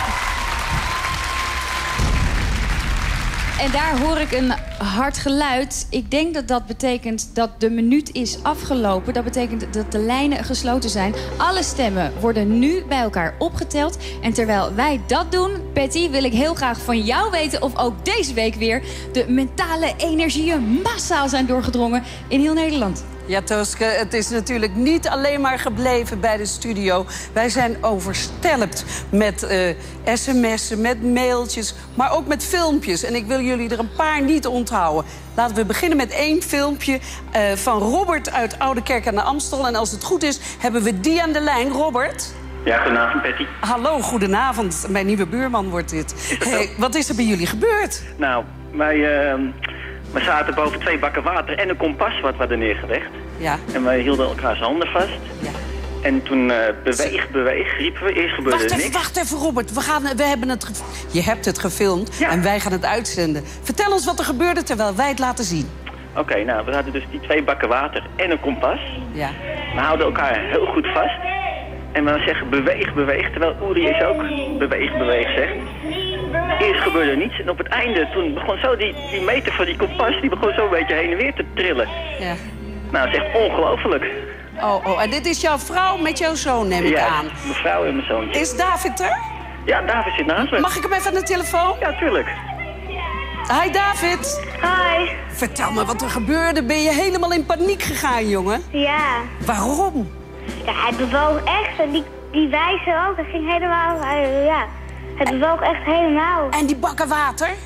En daar hoor ik een hard geluid. Ik denk dat dat betekent dat de minuut is afgelopen. Dat betekent dat de lijnen gesloten zijn. Alle stemmen worden nu bij elkaar opgeteld. En terwijl wij dat doen, Patty, wil ik heel graag van jou weten of ook deze week weer de mentale energieën massaal zijn doorgedrongen in heel Nederland. Ja, Toske, het is natuurlijk niet alleen maar gebleven bij de studio. Wij zijn overstelpt met uh, sms'en, met mailtjes, maar ook met filmpjes. En ik wil jullie er een paar niet onthouden. Laten we beginnen met één filmpje uh, van Robert uit Oudekerk aan de Amstel. En als het goed is, hebben we die aan de lijn. Robert? Ja, goedenavond, Patty. Hallo, goedenavond. Mijn nieuwe buurman wordt dit. Hey, wat is er bij jullie gebeurd? Nou, wij... Uh... We zaten boven twee bakken water en een kompas wat we hadden neergelegd. Ja. En wij hielden elkaars handen vast. Ja. En toen uh, beweeg, beweeg, riepen we. Eerst gebeurde wacht er even, niks. Wacht even, Robert. We, gaan, we hebben het Je hebt het gefilmd ja. en wij gaan het uitzenden. Vertel ons wat er gebeurde terwijl wij het laten zien. Oké, okay, nou, we hadden dus die twee bakken water en een kompas. Ja. We houden elkaar heel goed vast. En we zeggen beweeg, beweeg. Terwijl Uri is ook beweeg, beweeg zegt. Eerst gebeurde er niets en op het einde, toen begon zo die, die meter van die kompas, die begon zo een beetje heen en weer te trillen. Ja. Nou, dat is echt ongelooflijk. Oh, oh, en dit is jouw vrouw met jouw zoon, neem ik ja, aan. Ja, mijn vrouw en mijn zoontje. Is David er? Ja, David zit naast me. Mag ik hem even aan de telefoon? Ja, tuurlijk. Hi, David. Hi. Vertel me wat er gebeurde. Ben je helemaal in paniek gegaan, jongen? Ja. Waarom? Ja, hij bewoog echt en die, die wijzer ook. Dat ging helemaal, hij, ja... Het bewoog echt helemaal. En die bakken water?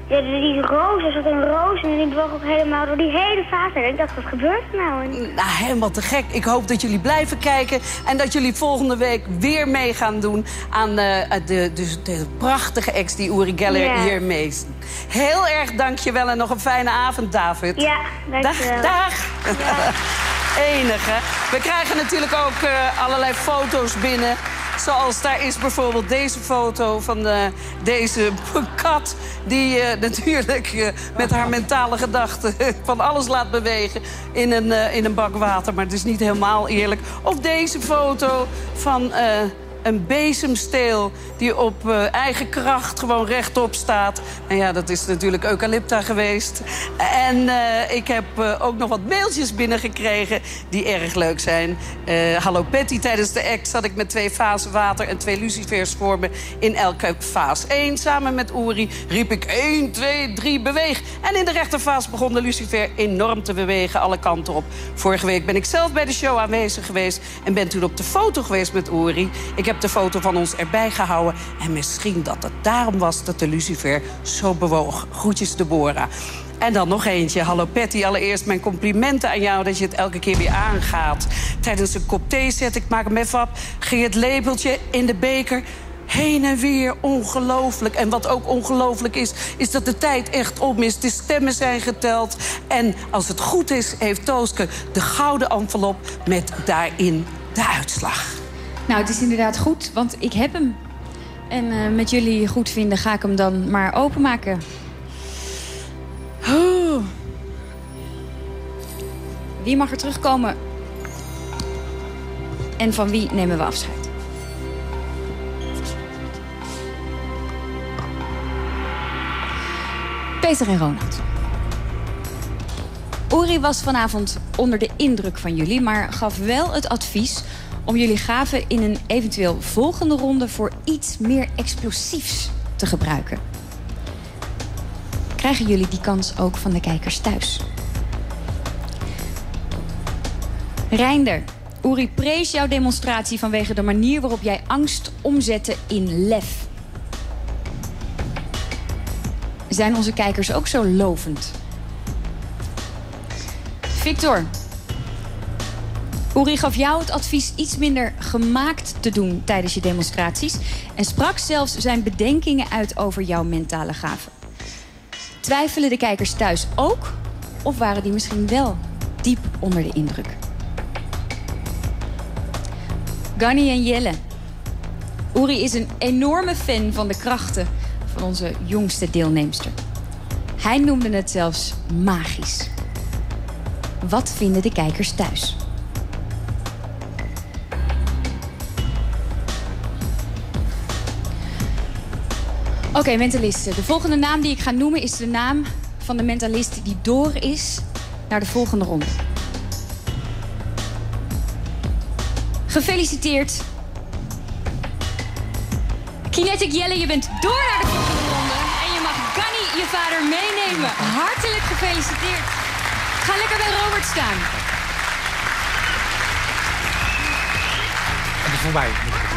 Ja, die roos, er zat een roos en die bewoog ook helemaal door die hele vaas. En ik dacht, wat gebeurt er nou? En... Nou, helemaal te gek. Ik hoop dat jullie blijven kijken en dat jullie volgende week weer mee gaan doen aan uh, de, de, de prachtige acts die Uri Geller Ja. hier mee. Heel erg dankjewel en nog een fijne avond, David. Ja, dankjewel. Dag, dag. Ja. Enige. We krijgen natuurlijk ook uh, allerlei foto's binnen. Zoals daar is bijvoorbeeld deze foto van uh, deze kat... die uh, natuurlijk uh, met haar mentale gedachten van alles laat bewegen... In een, uh, in een bak water, maar het is niet helemaal eerlijk. Of deze foto van... Uh, een bezemsteel die op uh, eigen kracht gewoon rechtop staat. En ja, dat is natuurlijk eucalypta geweest. En uh, ik heb uh, ook nog wat mailtjes binnengekregen die erg leuk zijn. Uh, Hallo Patty, tijdens de act zat ik met twee vazen water en twee lucifers voor me in elke vaas. Eén, samen met Uri riep ik één, twee, drie, beweeg. En in de rechtervaas begon de lucifer enorm te bewegen, alle kanten op. Vorige week ben ik zelf bij de show aanwezig geweest en ben toen op de foto geweest met Uri. Ik heb de foto van ons erbij gehouden. En misschien dat het daarom was dat de lucifer zo bewoog. Groetjes Deborah. En dan nog eentje. Hallo Patty, allereerst mijn complimenten aan jou dat je het elke keer weer aangaat. Tijdens een kop thee zet, ik maak hem even op, ging het lepeltje in de beker heen en weer, ongelooflijk. En wat ook ongelooflijk is, is dat de tijd echt om is. De stemmen zijn geteld. En als het goed is, heeft Tooske de gouden envelop met daarin de uitslag. Nou, het is inderdaad goed, want ik heb hem. En uh, met jullie goed vinden ga ik hem dan maar openmaken. Oeh. Wie mag er terugkomen? En van wie nemen we afscheid? Peter en Ronald. Uri was vanavond onder de indruk van jullie, maar gaf wel het advies om jullie gaven in een eventueel volgende ronde voor iets meer explosiefs te gebruiken. Krijgen jullie die kans ook van de kijkers thuis? Reinder, Uri prees jouw demonstratie vanwege de manier waarop jij angst omzette in lef. Zijn onze kijkers ook zo lovend? Victor, Uri gaf jou het advies iets minder gemaakt te doen tijdens je demonstraties en sprak zelfs zijn bedenkingen uit over jouw mentale gaven. Twijfelen de kijkers thuis ook? Of waren die misschien wel diep onder de indruk? Ganni en Jelle. Uri is een enorme fan van de krachten van onze jongste deelnemster. Hij noemde het zelfs magisch. Wat vinden de kijkers thuis? Oké, okay, mentalisten. De volgende naam die ik ga noemen is de naam van de mentalist die door is naar de volgende ronde. Gefeliciteerd. Kinetic Jelle, je bent door naar de volgende ronde. En je mag Ganni, je vader, meenemen. Hartelijk gefeliciteerd. Ga lekker bij Robert staan. En is voorbij.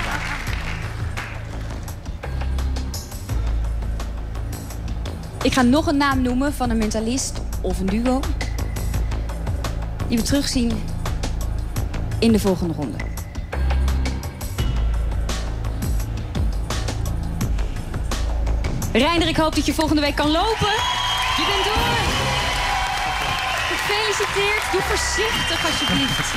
Ik ga nog een naam noemen van een mentalist of een duo die we terugzien in de volgende ronde. Reinder, ik hoop dat je volgende week kan lopen. Je bent door. Gefeliciteerd. Doe voorzichtig alsjeblieft.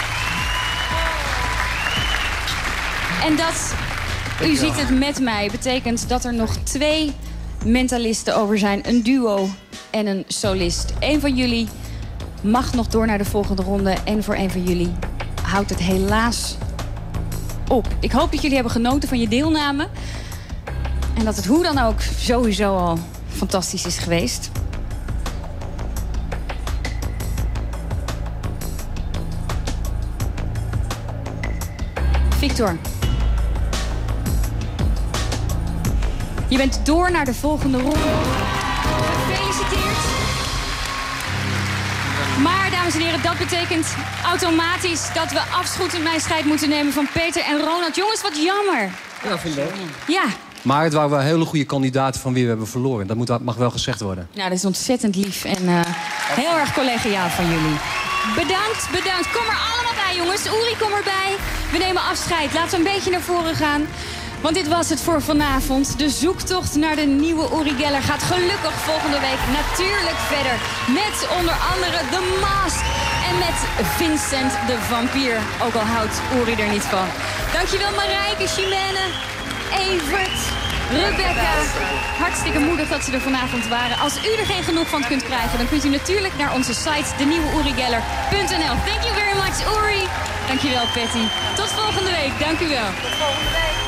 En dat, u ziet het met mij, betekent dat er nog twee mentalisten over zijn. Een duo en een solist. Eén van jullie mag nog door naar de volgende ronde. En voor een van jullie houdt het helaas op. Ik hoop dat jullie hebben genoten van je deelname. En dat het hoe dan ook sowieso al fantastisch is geweest. Victor. Je bent door naar de volgende ronde. Gefeliciteerd. Maar, dames en heren, dat betekent automatisch dat we afscheid in mijn strijd moeten nemen van Peter en Ronald. Jongens, wat jammer. Ja, vind ik wel. Ja, Maar het waren wel hele goede kandidaten van wie we hebben verloren. Dat moet, mag wel gezegd worden. Nou, dat is ontzettend lief en uh, heel erg collegiaal van jullie. Bedankt, bedankt. Kom er allemaal bij, jongens. Uri, kom erbij. We nemen afscheid. Laten we een beetje naar voren gaan. Want dit was het voor vanavond. De zoektocht naar de nieuwe Uri Geller gaat gelukkig volgende week natuurlijk verder. Met onder andere The Mask en met Vincent de vampier. Ook al houdt Uri er niet van. Dankjewel Marijke, Chimène, Evert, Rebecca. Hartstikke moedig dat ze er vanavond waren. Als u er geen genoeg van kunt krijgen, dan kunt u natuurlijk naar onze site de nieuwe uri geller punt n l. Thank you very much, Uri. Dankjewel, Patty. Tot volgende week. Dank u wel. Tot volgende week.